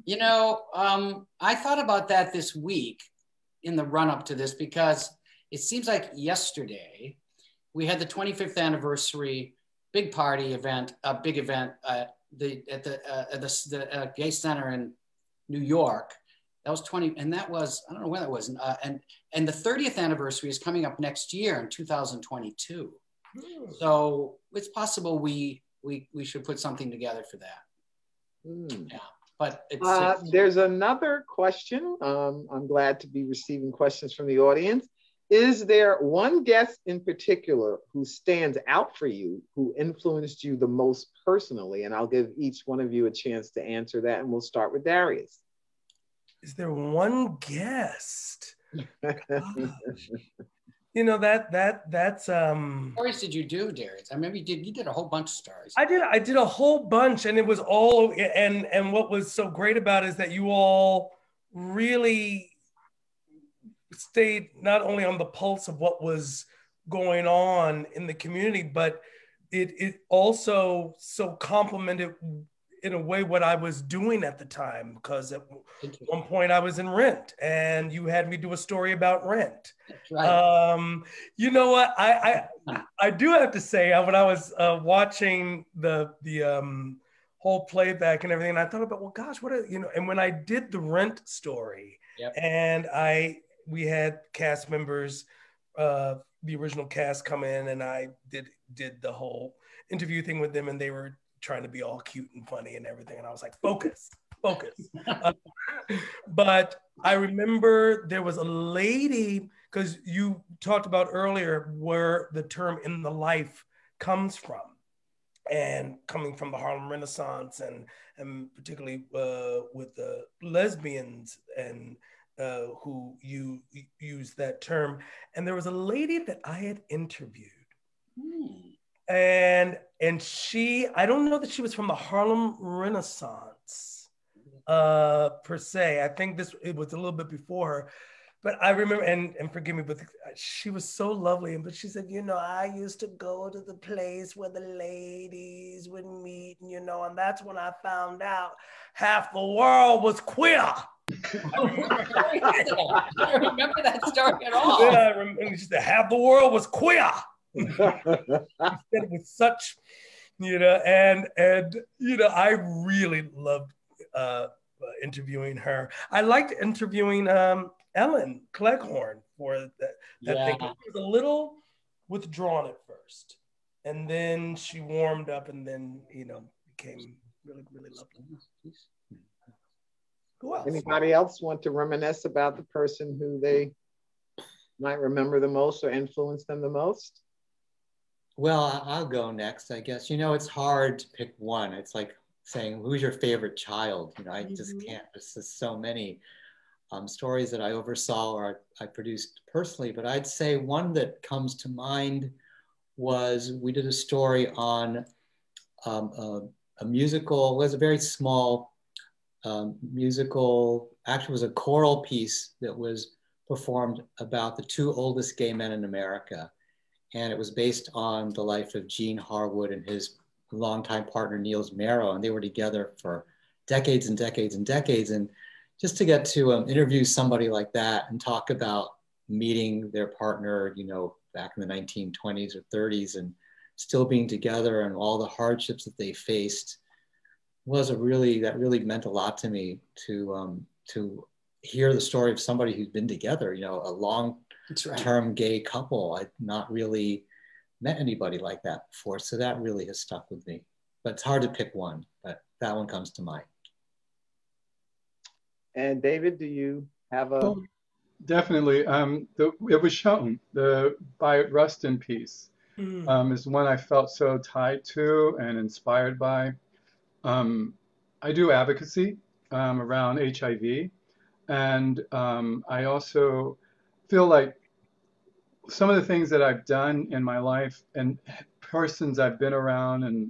I thought about that this week in the run-up to this, because it seems like yesterday we had the 25th anniversary big party event, a big event at the Gay Center in New York. That was 20, and that was, I don't know when that was. And the 30th anniversary is coming up next year in 2022. So it's possible we should put something together for that. Yeah, but it's there's another question. I'm glad to be receiving questions from the audience. Is there one guest in particular who stands out for you, who influenced you the most personally? And I'll give each one of you a chance to answer that, and we'll start with Darius. Is there one guest? That's stories did you do, Darius? I remember you did a whole bunch of stories. I did a whole bunch, and it was all, and what was so great about it is that you all really stayed not only on the pulse of what was going on in the community, but it also so complemented in a way what I was doing at the time, because at one point I was in Rent, and you had me do a story about Rent. That's right. You know what? I do have to say, when I was watching the whole playback and everything, and I thought about, well, gosh, and when I did the Rent story, yep. And we had cast members, the original cast come in, and I did the whole interview thing with them, and they were trying to be all cute and funny and everything. And I was like, focus. But I remember there was a lady, because you talked about earlier where the term In the Life comes from, and coming from the Harlem Renaissance, and particularly with the lesbians and who you use that term. And there was a lady that I had interviewed. And she, I don't know that she was from the Harlem Renaissance per se. I think it was a little bit before her, but I remember, and forgive me, but she was so lovely. But she said, I used to go to the place where the ladies would meet, and that's when I found out half the world was queer. I don't remember that story at all. Then I remember she said, half the world was queer. She said it with such, and I really loved interviewing her. I liked interviewing Ellen Cleghorn for that thing. She was a little withdrawn at first, and then she warmed up, and then became really, really lovely. Who else? Anybody else want to reminisce about the person who they might remember the most or influence them the most? Well, I'll go next, I guess. It's hard to pick one. It's like saying, who's your favorite child? I just can't. There's just so many. stories that I oversaw or I produced personally, but I'd say one that comes to mind was we did a story on a musical. It was a very small musical, actually it was a choral piece that was performed about the two oldest gay men in America. And it was based on the life of Gene Harwood and his longtime partner, Niels Marrow. And they were together for decades and decades and decades. And just to get to interview somebody like that and talk about meeting their partner, you know, back in the 1920s or 30s and still being together and all the hardships that they faced that really meant a lot to me to hear the story of somebody who's been together, you know, a long-term gay couple. I'd not really met anybody like that before. So that really has stuck with me, but it's hard to pick one, but that one comes to mind. And David, do you have a? Well, definitely. It was shown, the By Rustin piece is one I felt so tied to and inspired by. I do advocacy around HIV. And I also feel like some of the things that I've done in my life and persons I've been around and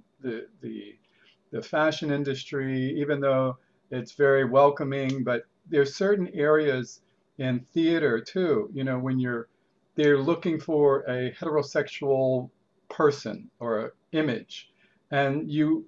the fashion industry, even though it's very welcoming, but there's certain areas in theater too, you know, when they're looking for a heterosexual person or an image, and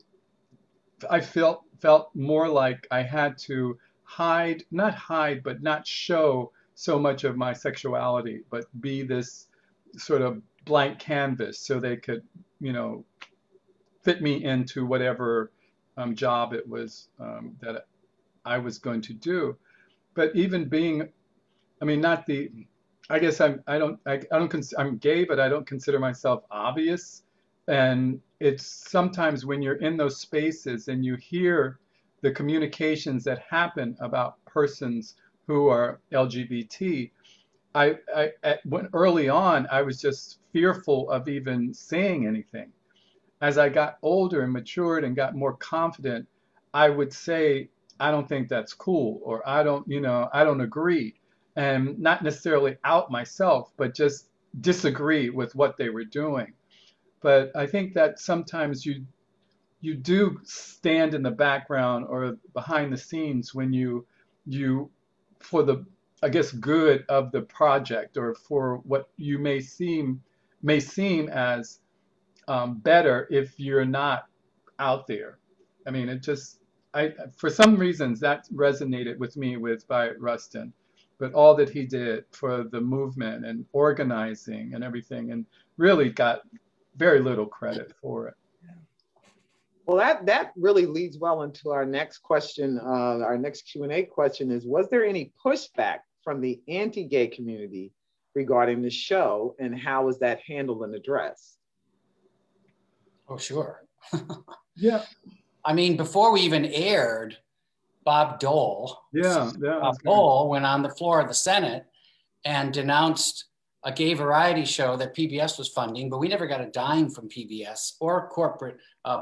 I felt more like I had to not hide, but not show so much of my sexuality, but be this sort of blank canvas so they could, you know, fit me into whatever job it was that I was going to do. But even being, I mean, I guess I'm gay, but I don't consider myself obvious. And it's sometimes when you're in those spaces and you hear the communications that happen about persons who are LGBT, when early on, I was just fearful of even saying anything. As I got older and matured and got more confident, I would say, I don't think that's cool, or I don't agree. And not necessarily out myself, but just disagree with what they were doing. But I think that sometimes you do stand in the background or behind the scenes when you for the, I guess, good of the project, or for what you may seem as better if you're not out there. I mean, for some reasons that resonated with me with By Rustin, but all that he did for the movement and organizing and everything, and really got very little credit for it. Well, that really leads well into our next question. Our next Q&A question is, was there any pushback from the anti-gay community regarding the show, and how was that handled and addressed? Oh, sure. Yeah. I mean, before we even aired, Bob Dole went on the floor of the Senate and denounced a gay variety show that PBS was funding, but we never got a dime from PBS or corporate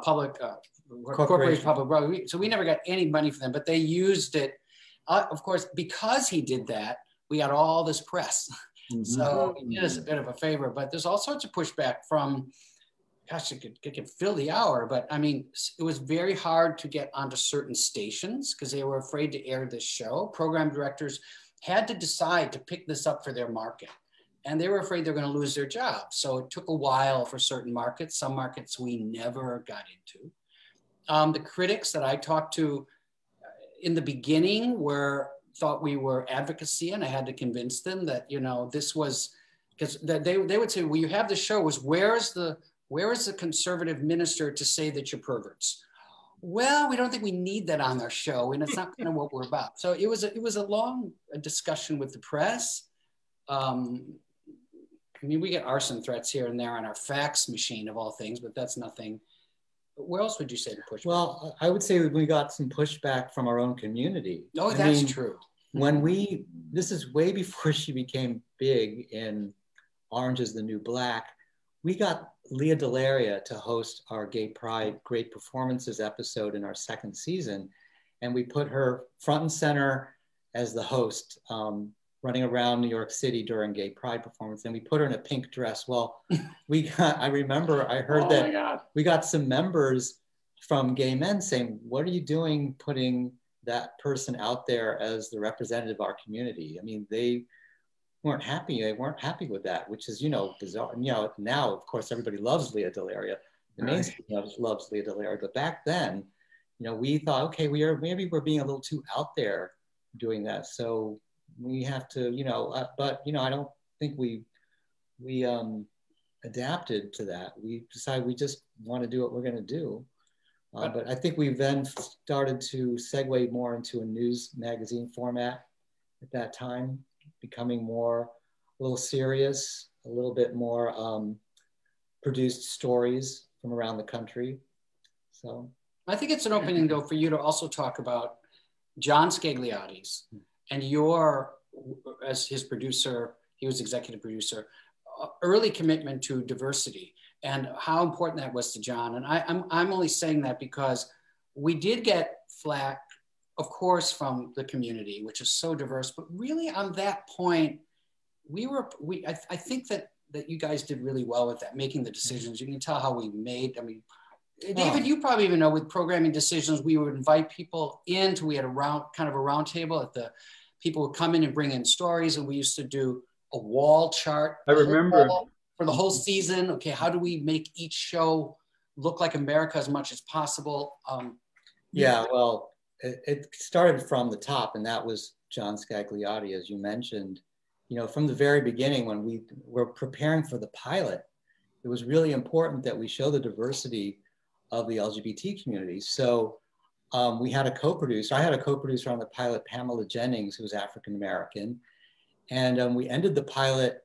corporation public broadcasting. So we never got any money from them, but they used it. Of course, because he did that, we got all this press. Mm-hmm. So he did us a bit of a favor, but there's all sorts of pushback from, gosh, it could fill the hour, but I mean, it was very hard to get onto certain stations because they were afraid to air this show. Program directors had to decide to pick this up for their market, and they were afraid they're going to lose their jobs. So it took a while for certain markets. Some markets we never got into. The critics that I talked to in the beginning thought we were advocacy, and I had to convince them that, you know, this was, because they would say, well, you have the show, where is the conservative minister to say that you're perverts? Well, we don't think we need that on our show, and it's not kind of what we're about. So it was a long discussion with the press. I mean, we get arson threats here and there on our fax machine of all things, but that's nothing. Where else would you say to push back? Well, I would say we got some pushback from our own community. Oh, that's true. When this is way before she became big in Orange is the New Black, we got Leah Delaria to host our Gay Pride Great Performances episode in our second season. And we put her front and center as the host, running around New York City during Gay Pride performance, and we put her in a pink dress. Well, I remember I heard that we got some members from gay men saying, what are you doing putting that person out there as the representative of our community? I mean, they weren't happy with that, which is, bizarre. Now, of course, everybody loves Leah Delaria. The mainstream loves Leah Delaria, but back then, we thought, okay, maybe we're being a little too out there doing that. So we have to, but I don't think we adapted to that. We decided we just want to do what we're going to do. But I think we've then started to segue more into a news magazine format at that time, becoming a little serious, a little bit more produced stories from around the country. So I think it's an opening though for you to also talk about John Scagliotti's and your, as his producer, he was executive producer, early commitment to diversity and how important that was to John. And I'm only saying that because we did get flack, of course, from the community, which is so diverse, but really on that point, I think that you guys did really well with that, making the decisions. You can tell how we made, David, you probably even know with programming decisions, we would invite people in we had kind of a round table at people would come in and bring in stories, and we used to do a wall chart. I remember. For the whole season, okay, how do we make each show look like America as much as possible? Well, it started from the top, and that was John Scagliotti, as you mentioned. From the very beginning, when we were preparing for the pilot, it was really important that we show the diversity of the LGBT community. So we had a co-producer. I had a co-producer on the pilot, Pamela Jennings, who was African-American. And we ended the pilot.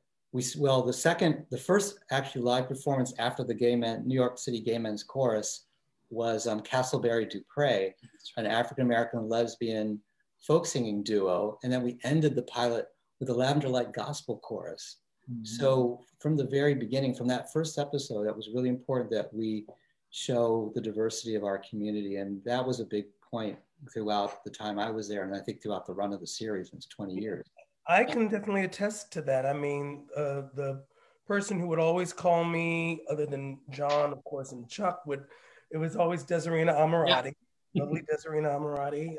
The first actually live performance after the New York City Gay Men's Chorus was Castleberry Dupre, an African-American lesbian folk singing duo. And then we ended the pilot with a Lavender Light Gospel Chorus. Mm-hmm. So from the very beginning, from that first episode, that was really important that we show the diversity of our community. And that was a big point throughout the time I was there. And I think throughout the run of the series, it's 20 years. I can definitely attest to that. I mean, the person who would always call me, other than John, of course, and Chuck, it was always Desirina Amirati, lovely Desirina Amirati.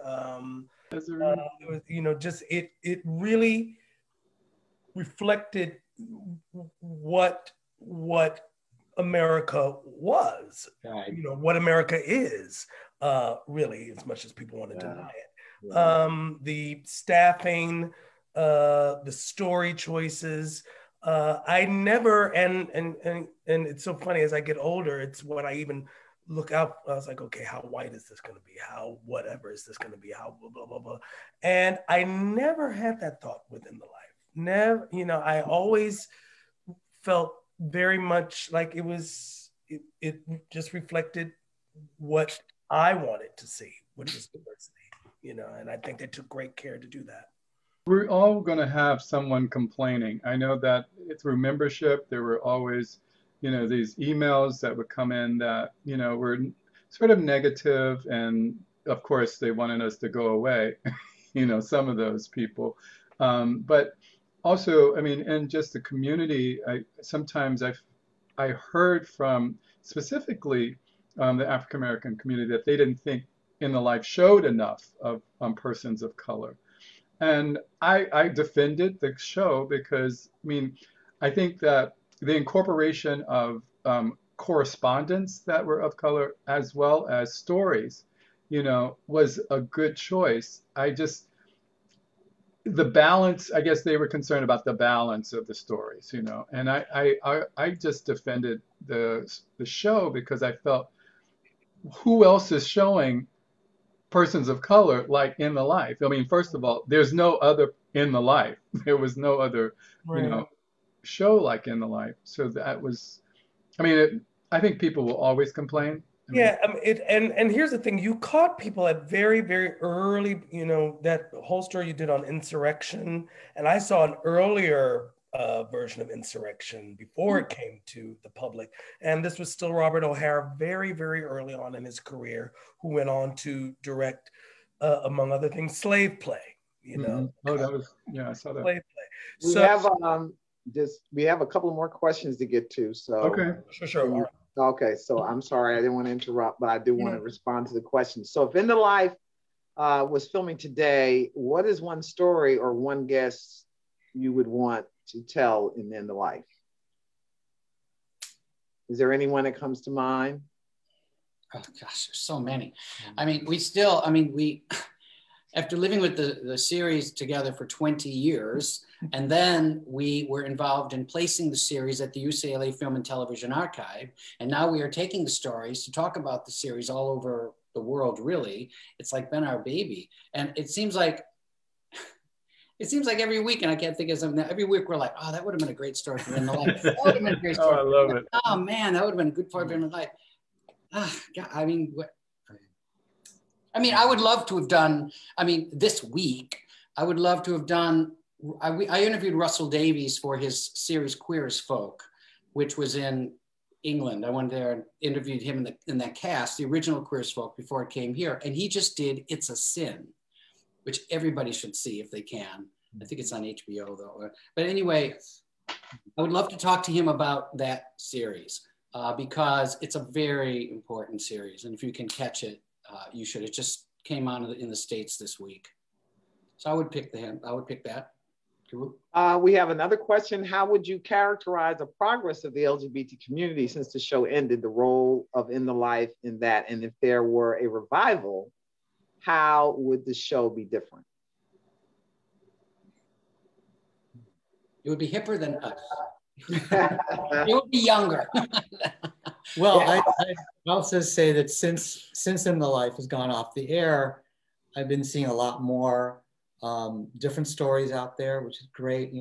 It was, it really reflected what America was, right. What America is, really, as much as people want to deny it. The staffing, the story choices. I never, and it's so funny, as I get older, it's when I even look out, I was like, okay, how white is this going to be? How whatever is this going to be? How blah, blah, blah, blah. And I never had that thought within the life. Never, I always felt very much like it just reflected what I wanted to see, which is diversity, and I think they took great care to do that. We're all going to have someone complaining. I know that through membership, there were always, these emails that would come in that, were sort of negative, and of course they wanted us to go away, some of those people. But also, in just the community, sometimes I heard from specifically the African-American community that they didn't think In the Life showed enough of persons of color. And I defended the show because, I think that the incorporation of correspondents that were of color as well as stories, was a good choice. The balance, I guess they were concerned about the balance of the stories, and I just defended the show because I felt, who else is showing persons of color like In the Life? First of all, there's no other In the Life. There was no other, show like In the Life. So that was, I think people will always complain. And here's the thing, you caught people at very, very early, that whole story you did on Insurrection, and I saw an earlier version of Insurrection before it came to the public. And this was still Robert O'Hara, very, very early on in his career, who went on to direct, among other things, Slave Play. you know. Oh, that was, yeah, I saw that. Play. We So, have we have a couple more questions to get to. So okay, sure. All right. Okay, so I'm sorry, I didn't want to interrupt, but I do want to respond to the question. So if In the Life was filming today, what is one story or one guest you would want to tell in the Life? Is there anyone that comes to mind? Oh gosh, there's so many. I mean, we after living with the series together for 20 years, and then we were involved in placing the series at the UCLA Film and Television Archive. And now we are taking the stories to talk about the series all over the world, really. It's like been our baby. And it seems like every week, and I can't think of something, every week we're like, oh, that would have been a great story for In the Life. That would have been a great story. Oh, I love it. Oh man, that would have been a good part of In the Life. God, I mean, I would love to have done, this week, I would love to have done, I interviewed Russell Davies for his series Queer as Folk, which was in England. I went there and interviewed him in that cast, the original Queer as Folk, before it came here. And he just did It's a Sin, which everybody should see if they can. I think it's on HBO though. But anyway, I would love to talk to him about that series because it's a very important series. And if you can catch it, you should. It just came on in the States this week. So I would pick that. We have another question. How would you characterize the progress of the LGBT community since the show ended, the role of In the Life in that? And if there were a revival, how would the show be different? It would be hipper than us. It would be younger. Well, I also say that since In the Life has gone off the air, I've been seeing a lot more different stories out there, which is great,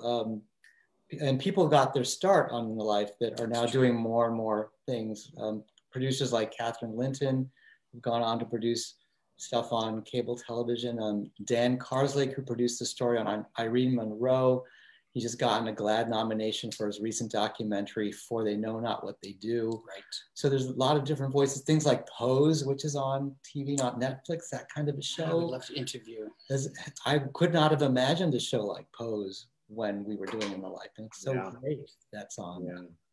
and people got their start on In the Life that are now doing more and more things. Producers like Catherine Linton have gone on to produce stuff on cable television. Dan Karslake, who produced the story on Irene Monroe, he just gotten a GLAAD nomination for his recent documentary, For They Know Not What They Do. Right. So there's a lot of different voices, things like Pose, which is on TV, not Netflix, that kind of a show. I would love to interview. I could not have imagined a show like Pose when we were doing In the Life. And it's so great that's on.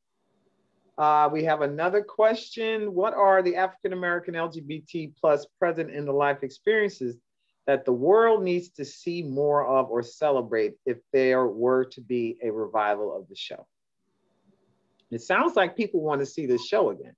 Yeah. We have another question. What are the African-American LGBT plus present in the life experiences that the world needs to see more of or celebrate if there were to be a revival of the show? It sounds like people want to see this show again.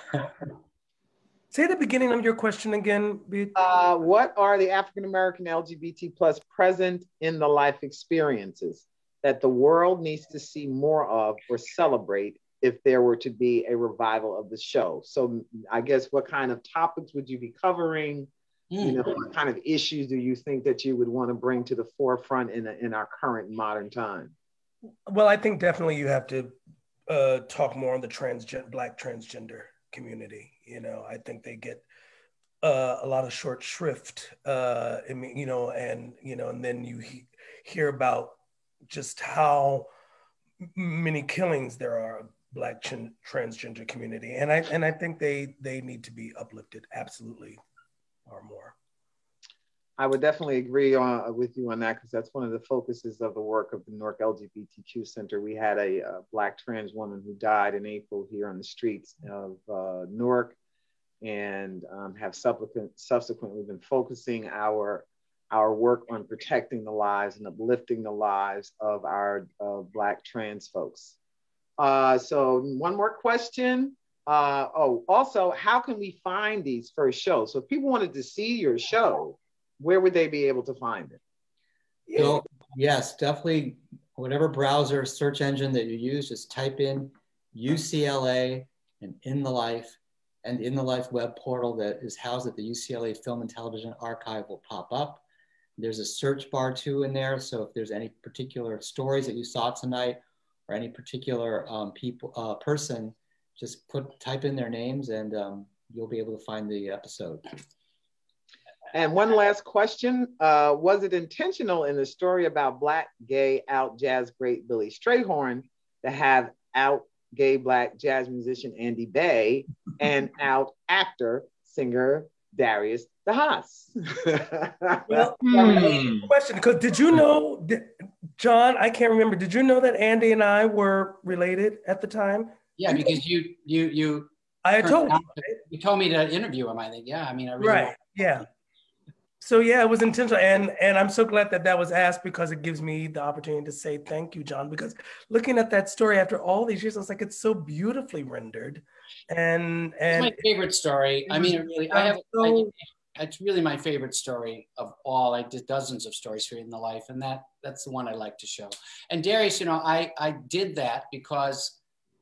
Say the beginning of your question again. What are the African-American LGBT plus present in the life experiences that the world needs to see more of or celebrate if there were to be a revival of the show? So I guess what kind of topics would you be covering? What kind of issues do you think that you would want to bring to the forefront in our current modern time? Well, I think definitely you have to talk more on the Black transgender community. I think they get a lot of short shrift. And then you hear about just how many killings there are of Black transgender community, and I think they need to be uplifted absolutely. Or more. I would definitely agree with you on that, because that's one of the focuses of the work of the Newark LGBTQ Center. We had a Black trans woman who died in April here on the streets of Newark, and have subsequently been focusing our work on protecting the lives and uplifting the lives of our Black trans folks. So one more question. Also, how can we find these first shows? So if people wanted to see your show, where would they be able to find it? So, yes, definitely whatever browser search engine that you use, just type in UCLA and In the Life, and In the Life web portal that is housed at the UCLA Film and Television Archive will pop up. There's a search bar too in there. So if there's any particular stories that you saw tonight or any particular person, just type in their names and you'll be able to find the episode. And one last question. Was it intentional in the story about Black, gay, out jazz great Billy Strayhorn to have out gay Black jazz musician Andy Bay and out actor, singer Darius the Haas. Well, question, because did you know, John, I can't remember, did you know that Andy and I were related at the time? Yeah, because you I had told you. You told me to interview him, I think. Yeah, I mean, I really right. Yeah. So yeah, it was intentional, and I'm so glad that that was asked, because it gives me the opportunity to say thank you, John. Because looking at that story after all these years, I was like, it's so beautifully rendered, and it's my favorite story. I mean, really, it's really my favorite story of all. I did dozens of stories for you in the life, and that's the one I like to show. And Darius, you know, I did that because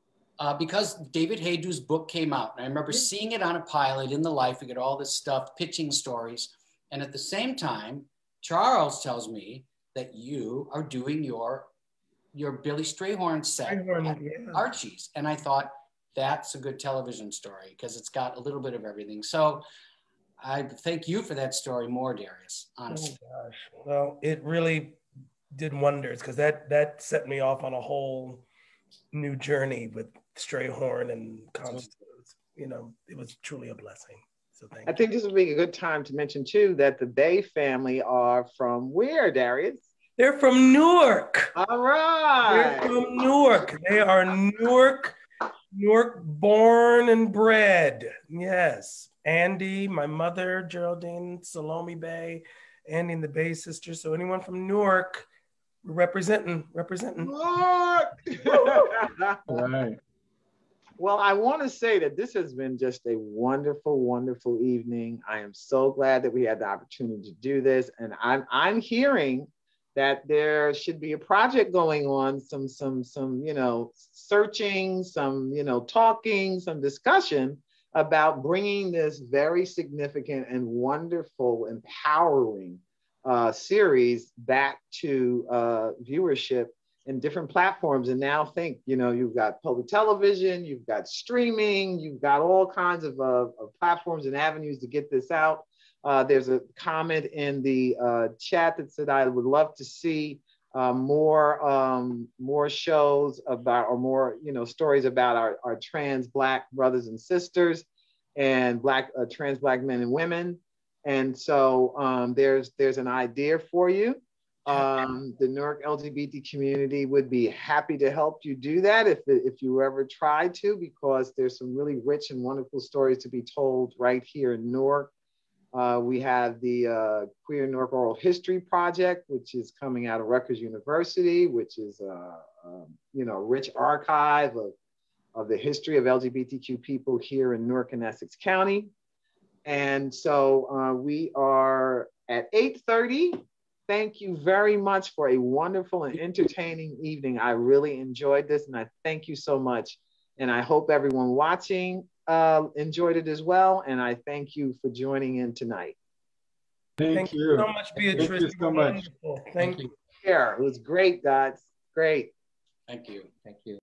David Haydu's book came out, and I remember seeing it on a pilot in the life. We get all this stuff, pitching stories. And at the same time, Charles tells me that you are doing your Billy Strayhorn set at Archie's. And I thought, that's a good television story, because it's got a little bit of everything. So I thank you for that story more, Darius, honestly. Oh gosh. Well, it really did wonders, because that set me off on a whole new journey with Strayhorn and Constance. You know, it was truly a blessing. So I think this would be a good time to mention too that the Bay family are from where, Darius? They're from Newark. All right. They're from Newark. They are Newark born and bred. Yes. Andy, my mother, Geraldine, Salome Bay, Andy and the Bay sisters. So anyone from Newark, representing. Newark! Right. Well, I want to say that this has been just a wonderful, wonderful evening. I am so glad that we had the opportunity to do this. And I'm hearing that there should be a project going on, some you know, searching, some, you know, talking, some discussion about bringing this very significant and wonderful, empowering series back to viewership in different platforms. And now think, you know, you've got public television, you've got streaming, you've got all kinds of platforms and avenues to get this out. There's a comment in the chat that said, I would love to see more shows about, or more, you know, stories about our trans Black brothers and sisters and trans Black men and women. And so there's an idea for you. The Newark LGBT community would be happy to help you do that if you ever try to, because there's some really rich and wonderful stories to be told right here in Newark. We have the Queer Newark Oral History Project, which is coming out of Rutgers University, which is you know, a rich archive of the history of LGBTQ people here in Newark and Essex County. And so we are at 8:30. Thank you very much for a wonderful and entertaining evening. I really enjoyed this, and I thank you so much. And I hope everyone watching enjoyed it as well. And I thank you for joining in tonight. Thank you so much, Beatrice. Thank you so much. Thank you. Yeah, it was great, guys. Great. Thank you. Thank you.